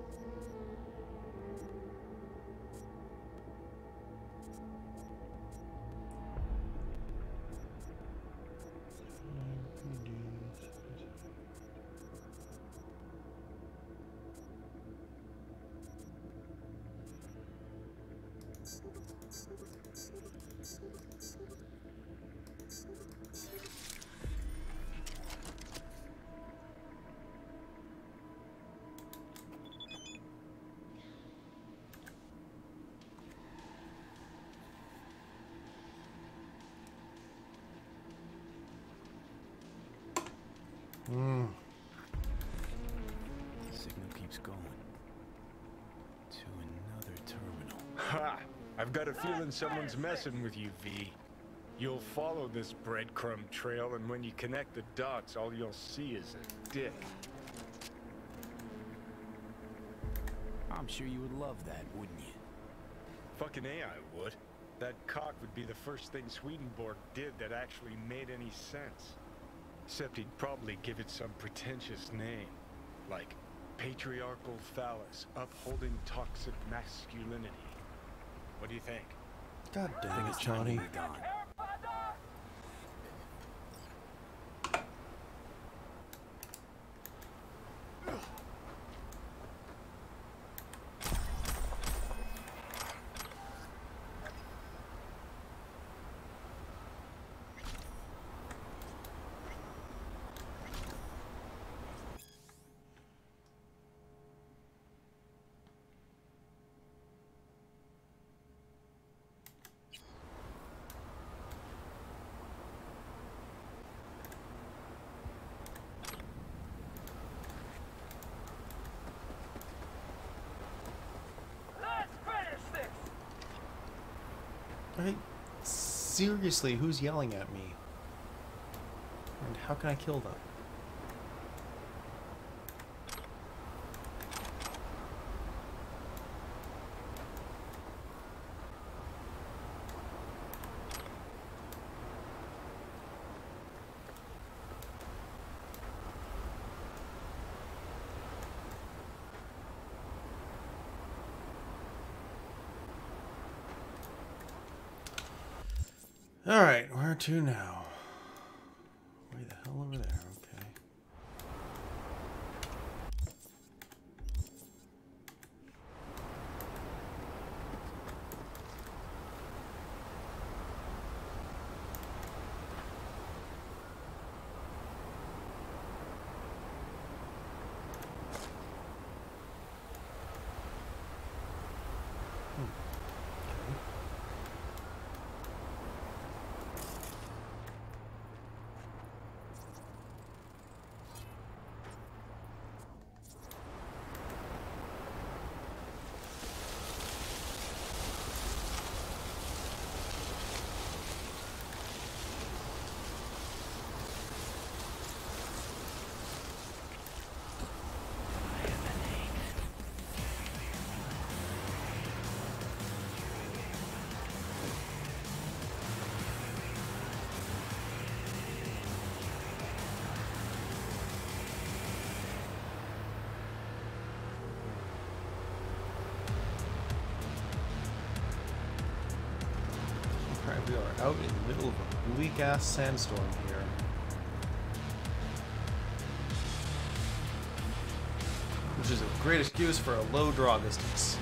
Mm. The signal keeps going to another terminal. Ha! I've got a feeling someone's messing with you, V. You'll follow this breadcrumb trail, and when you connect the dots, all you'll see is a dick. I'm sure you would love that, wouldn't you? Fucking A, I would. That cock would be the first thing Swedenborg did that actually made any sense. Except he'd probably give it some pretentious name. Like patriarchal phallus, upholding toxic masculinity. What do you think? God damn it, Johnny. Right? Seriously, who's yelling at me? And how can I kill them? Alright, where to now? Way the hell over there, okay. We are out in the middle of a bleak ass sandstorm here. Which is a great excuse for a low draw distance.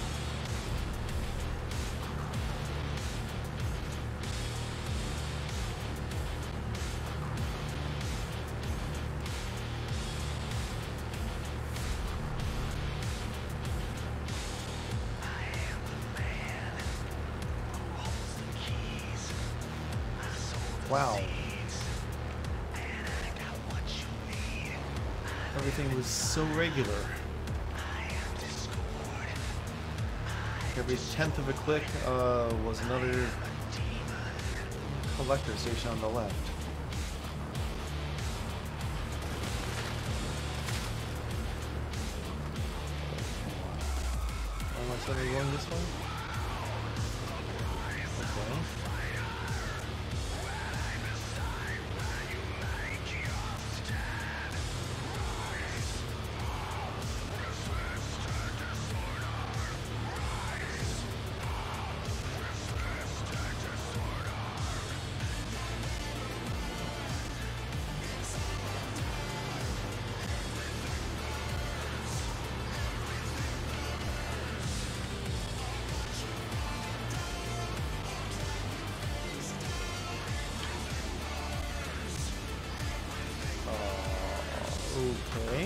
Wow. Everything was so regular. Every tenth of a click uh, was another collector station on the left. Am I suddenly going this way? Okay. Okay.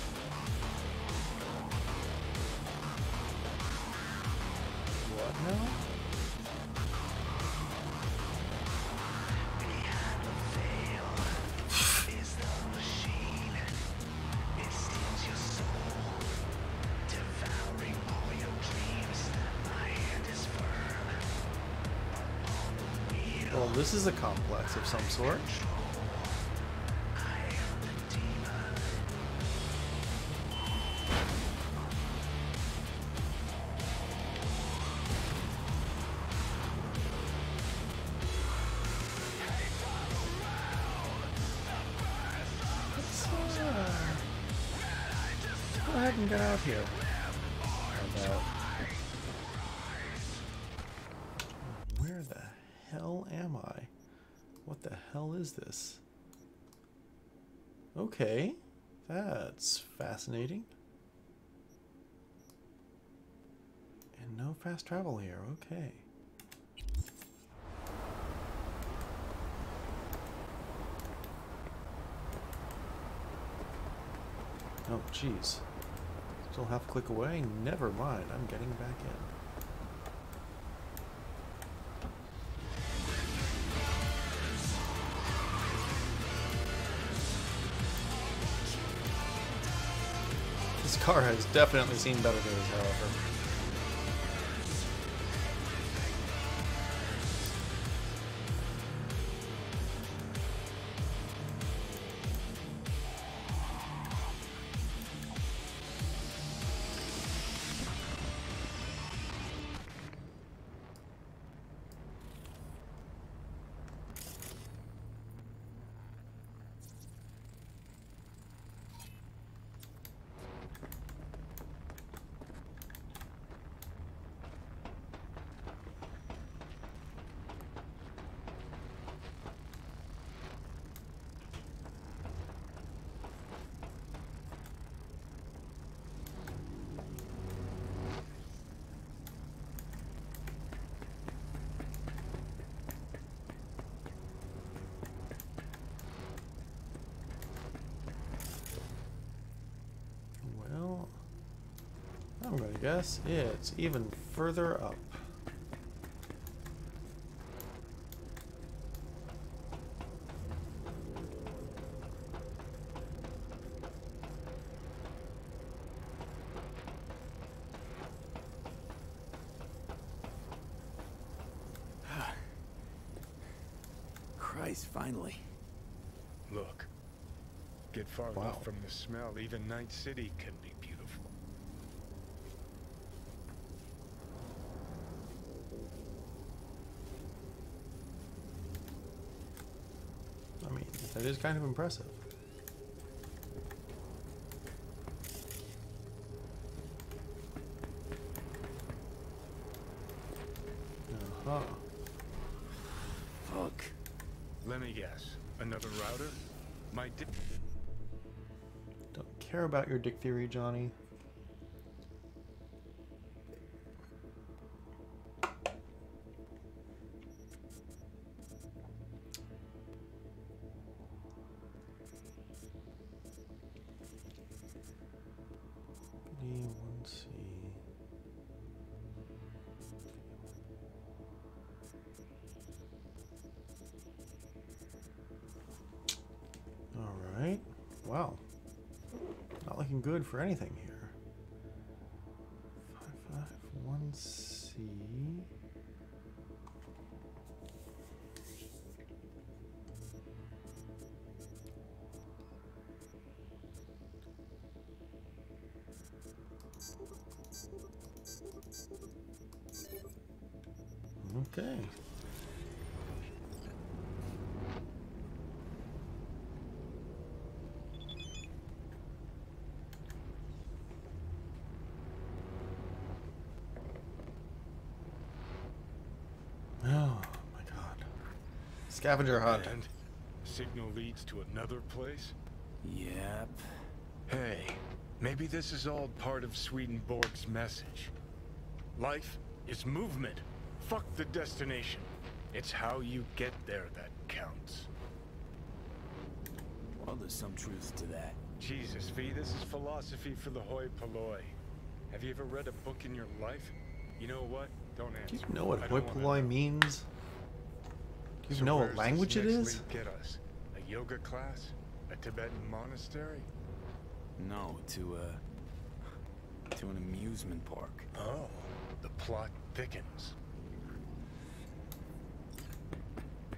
What now? Devouring all your dreams, my hand is firm. Upon the wheel Well, this is a complex of some sort. Go ahead and get out here. How about... Where the hell am I? What the hell is this? Okay, that's fascinating. And no fast travel here, okay. Oh, jeez. Still half a click away? Never mind, I'm getting back in. This car has definitely seen better days, however. I'm gonna guess it's even further up. Christ, finally. Look. Get far Wow. enough from the smell, even Night City can be beautiful. I mean, that is kind of impressive. Uh-huh. Fuck. Let me guess. Another router? My di- Don't care about your dick theory, Johnny. D one C. All right. Wow. Not looking good for anything here. five five one C. Okay. Oh my god. Scavenger hunt. And signal leads to another place? Yep. Hey, maybe this is all part of Swedenborg's message. Life is movement. Fuck the destination. It's how you get there that counts. Well, there's some truth to that. Jesus, V, this is philosophy for the hoi polloi. Have you ever read a book in your life? You know what? Don't answer. Do you know what I hoi don't wanna polloi know. means? Do you So know where's what this language it next is? lead get us? A yoga class? A Tibetan monastery? No, to, uh... to an amusement park. Oh, the plot thickens.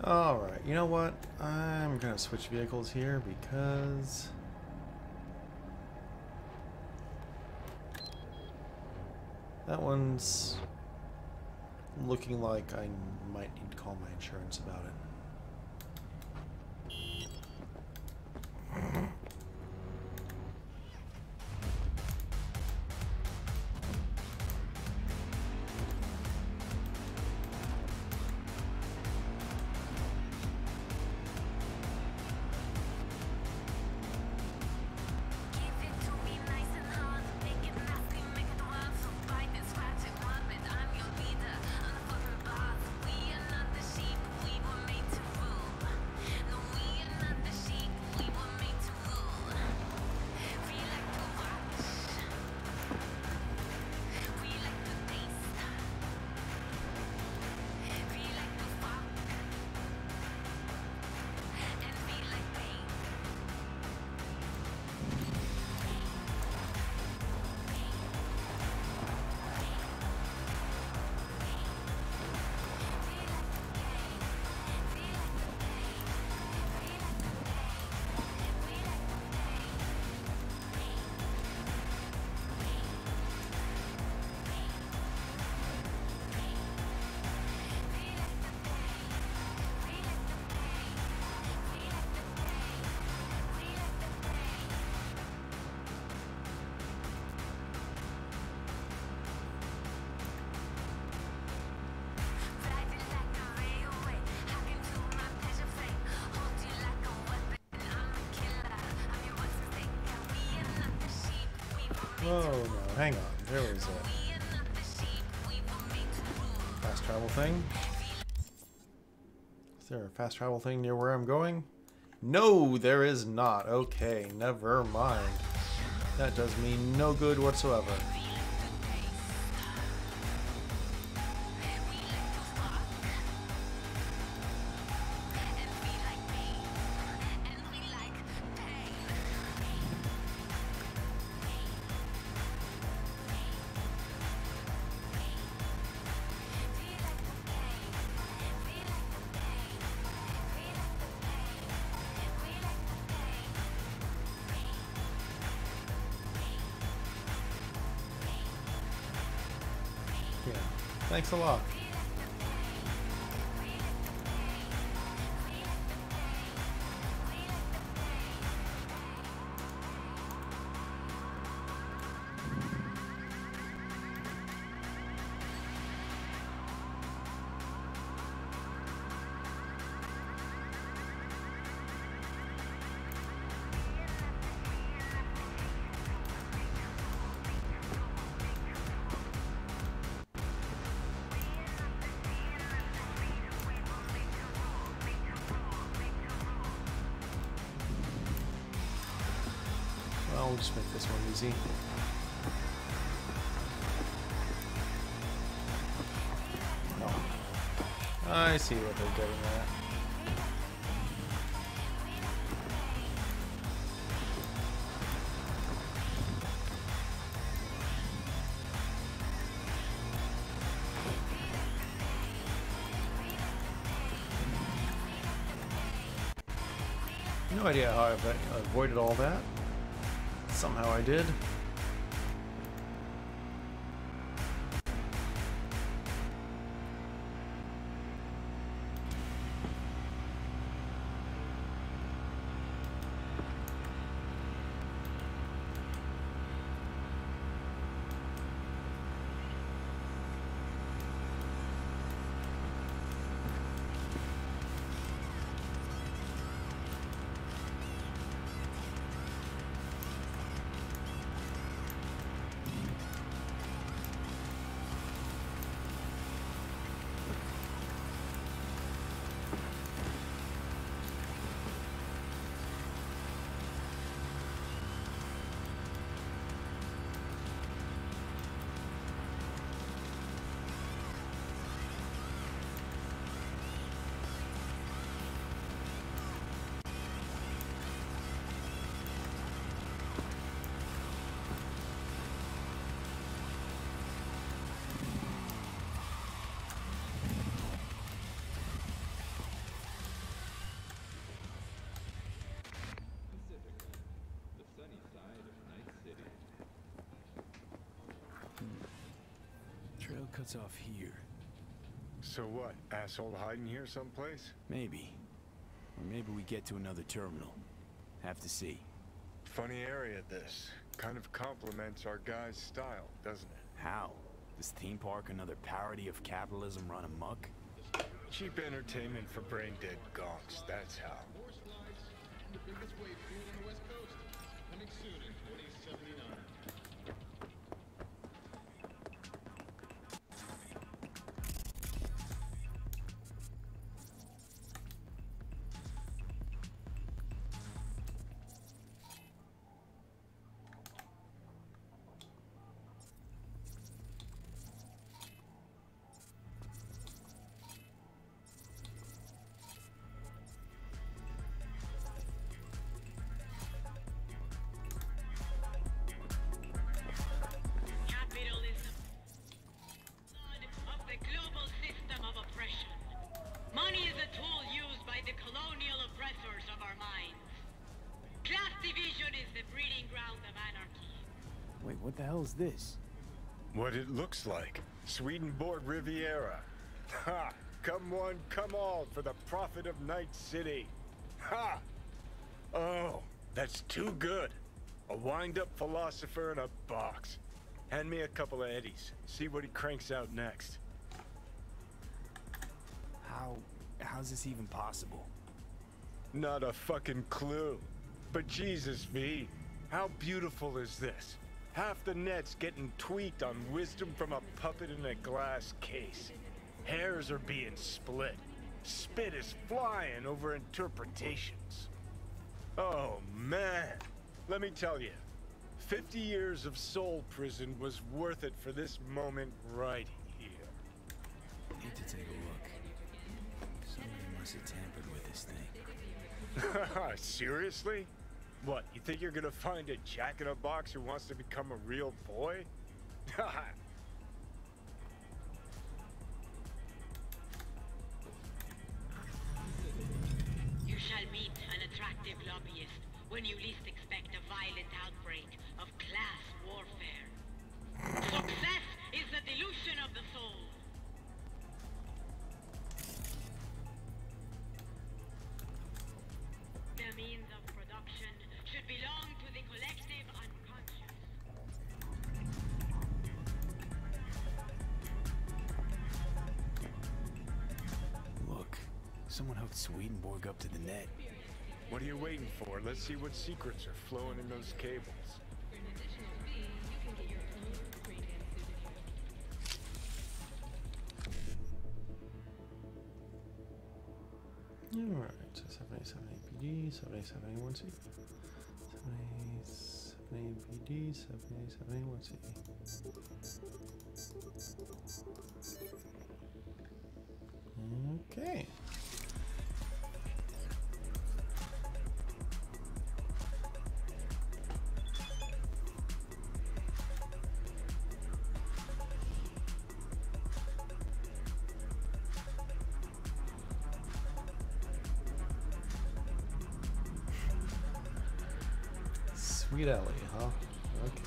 Alright, you know what? I'm gonna switch vehicles here because that one's looking like I might need to call my insurance about it. Oh no, hang on. There was a fast travel thing. Is there a fast travel thing near where I'm going? No, there is not. Okay, never mind. That does me no good whatsoever. Yeah, thanks a lot. Well, we'll just make this one easy. Oh. I see what they're getting at. No idea how I've avoided all that. Somehow I did. cuts off here. So what? Asshole hiding here someplace? Maybe. Or maybe we get to another terminal. Have to see. Funny area, this. Kind of complements our guy's style, doesn't it? How? This theme park another parody of capitalism run amok? Cheap entertainment for brain-dead gonks, that's how. Money is a tool used by the colonial oppressors of our minds. Class division is the breeding ground of anarchy. Wait, what the hell is this? What it looks like. Swedenborg Riviera. Ha! Come one, come all for the profit of Night City. Ha! Oh, that's too good. A wind-up philosopher in a box. Hand me a couple of eddies. See what he cranks out next. How... how's this even possible? Not a fucking clue. But Jesus, V, how beautiful is this? Half the net's getting tweaked on wisdom from a puppet in a glass case. Hairs are being split. Spit is flying over interpretations. Oh, man. Let me tell you, fifty years of soul prison was worth it for this moment right here. Need to take a look. Somebody must have tampered with this thing. Seriously? What, you think you're gonna find a jack-in-a-box who wants to become a real boy? You shall meet an attractive lobbyist when you least expect a violent outbreak of class warfare. Success is the delusion of the soul. The means of production should belong to the collective unconscious. Look, someone hooked Swedenborg up to the net. What are you waiting for? Let's see what secrets are flowing in those cables. Alright, so seventy-seven A P D, seventy-seven A one C. seventy-seven A P D, seventy-seven A one C. Okay. Sweet Ellie, huh? Okay.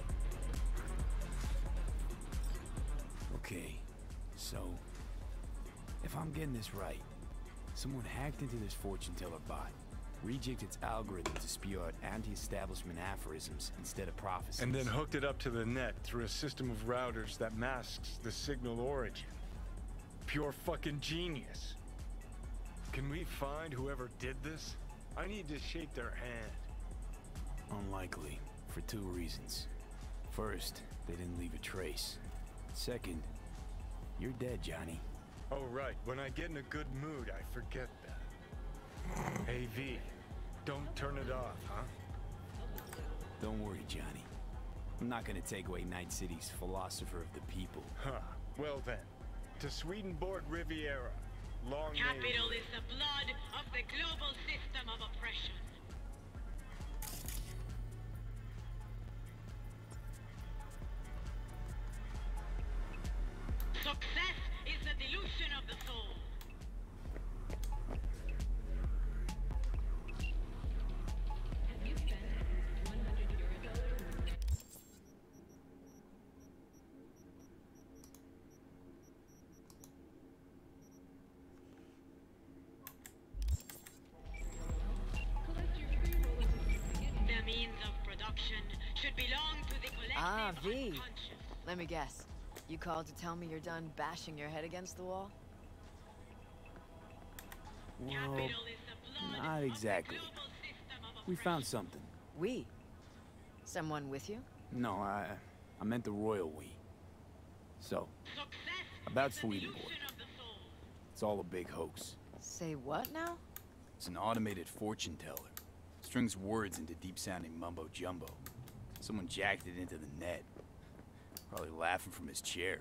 Okay, so if I'm getting this right, someone hacked into this fortune teller bot, rejigged its algorithm to spew out anti-establishment aphorisms instead of prophecies. And then hooked it up to the net through a system of routers that masks the signal origin. Pure fucking genius. Can we find whoever did this? I need to shake their hand. Unlikely, for two reasons. First, they didn't leave a trace. Second, you're dead, Johnny. Oh, right. When I get in a good mood, I forget that. Hey, V, don't turn it off, huh? Don't worry, Johnny. I'm not gonna take away Night City's philosopher of the people. Huh. Well then, to Swedenborg Riviera. Long Capital is the blood of the global system of oppression. Success is the delusion of the soul. abduction should belong to the collective Ah, V. unconscious. Let me guess. You called to tell me you're done bashing your head against the wall? Well, not exactly. We found something. We? Someone with you? No, I I meant the royal we. So, about Swedenborg. It's all a big hoax. Say what now? It's an automated fortune teller. Strings words into deep-sounding mumbo-jumbo. Someone jacked it into the net. Probably laughing from his chair.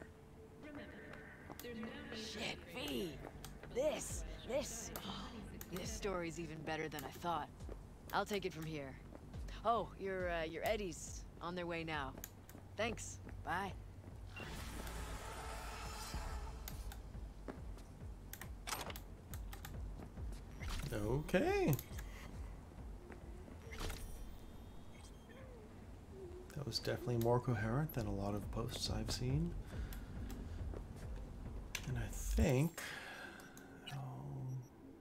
Shit, V. This, this. This story's even better than I thought. I'll take it from here. Oh, your, uh, your Eddies on their way now. Thanks. Bye. Okay. That was definitely more coherent than a lot of posts I've seen. And I think... Oh,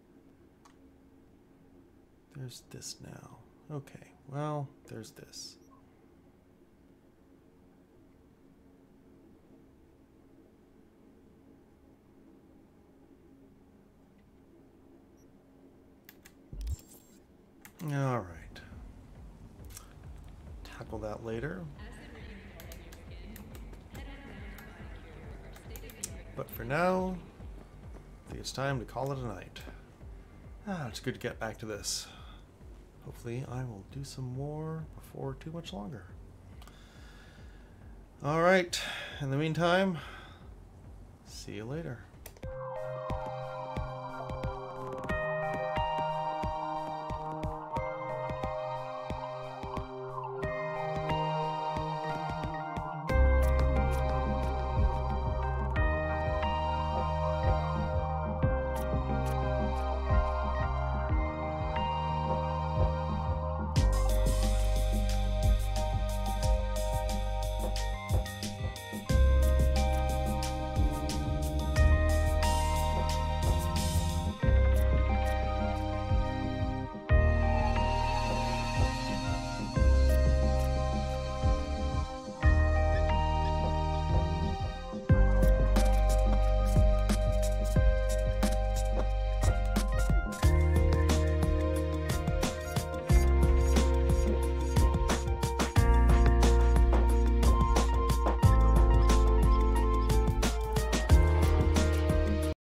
there's this now. Okay, well, there's this. All right. Tackle that later. But for now, I think it's time to call it a night. Ah, it's good to get back to this. Hopefully I will do some more before too much longer. All right. In the meantime, see you later.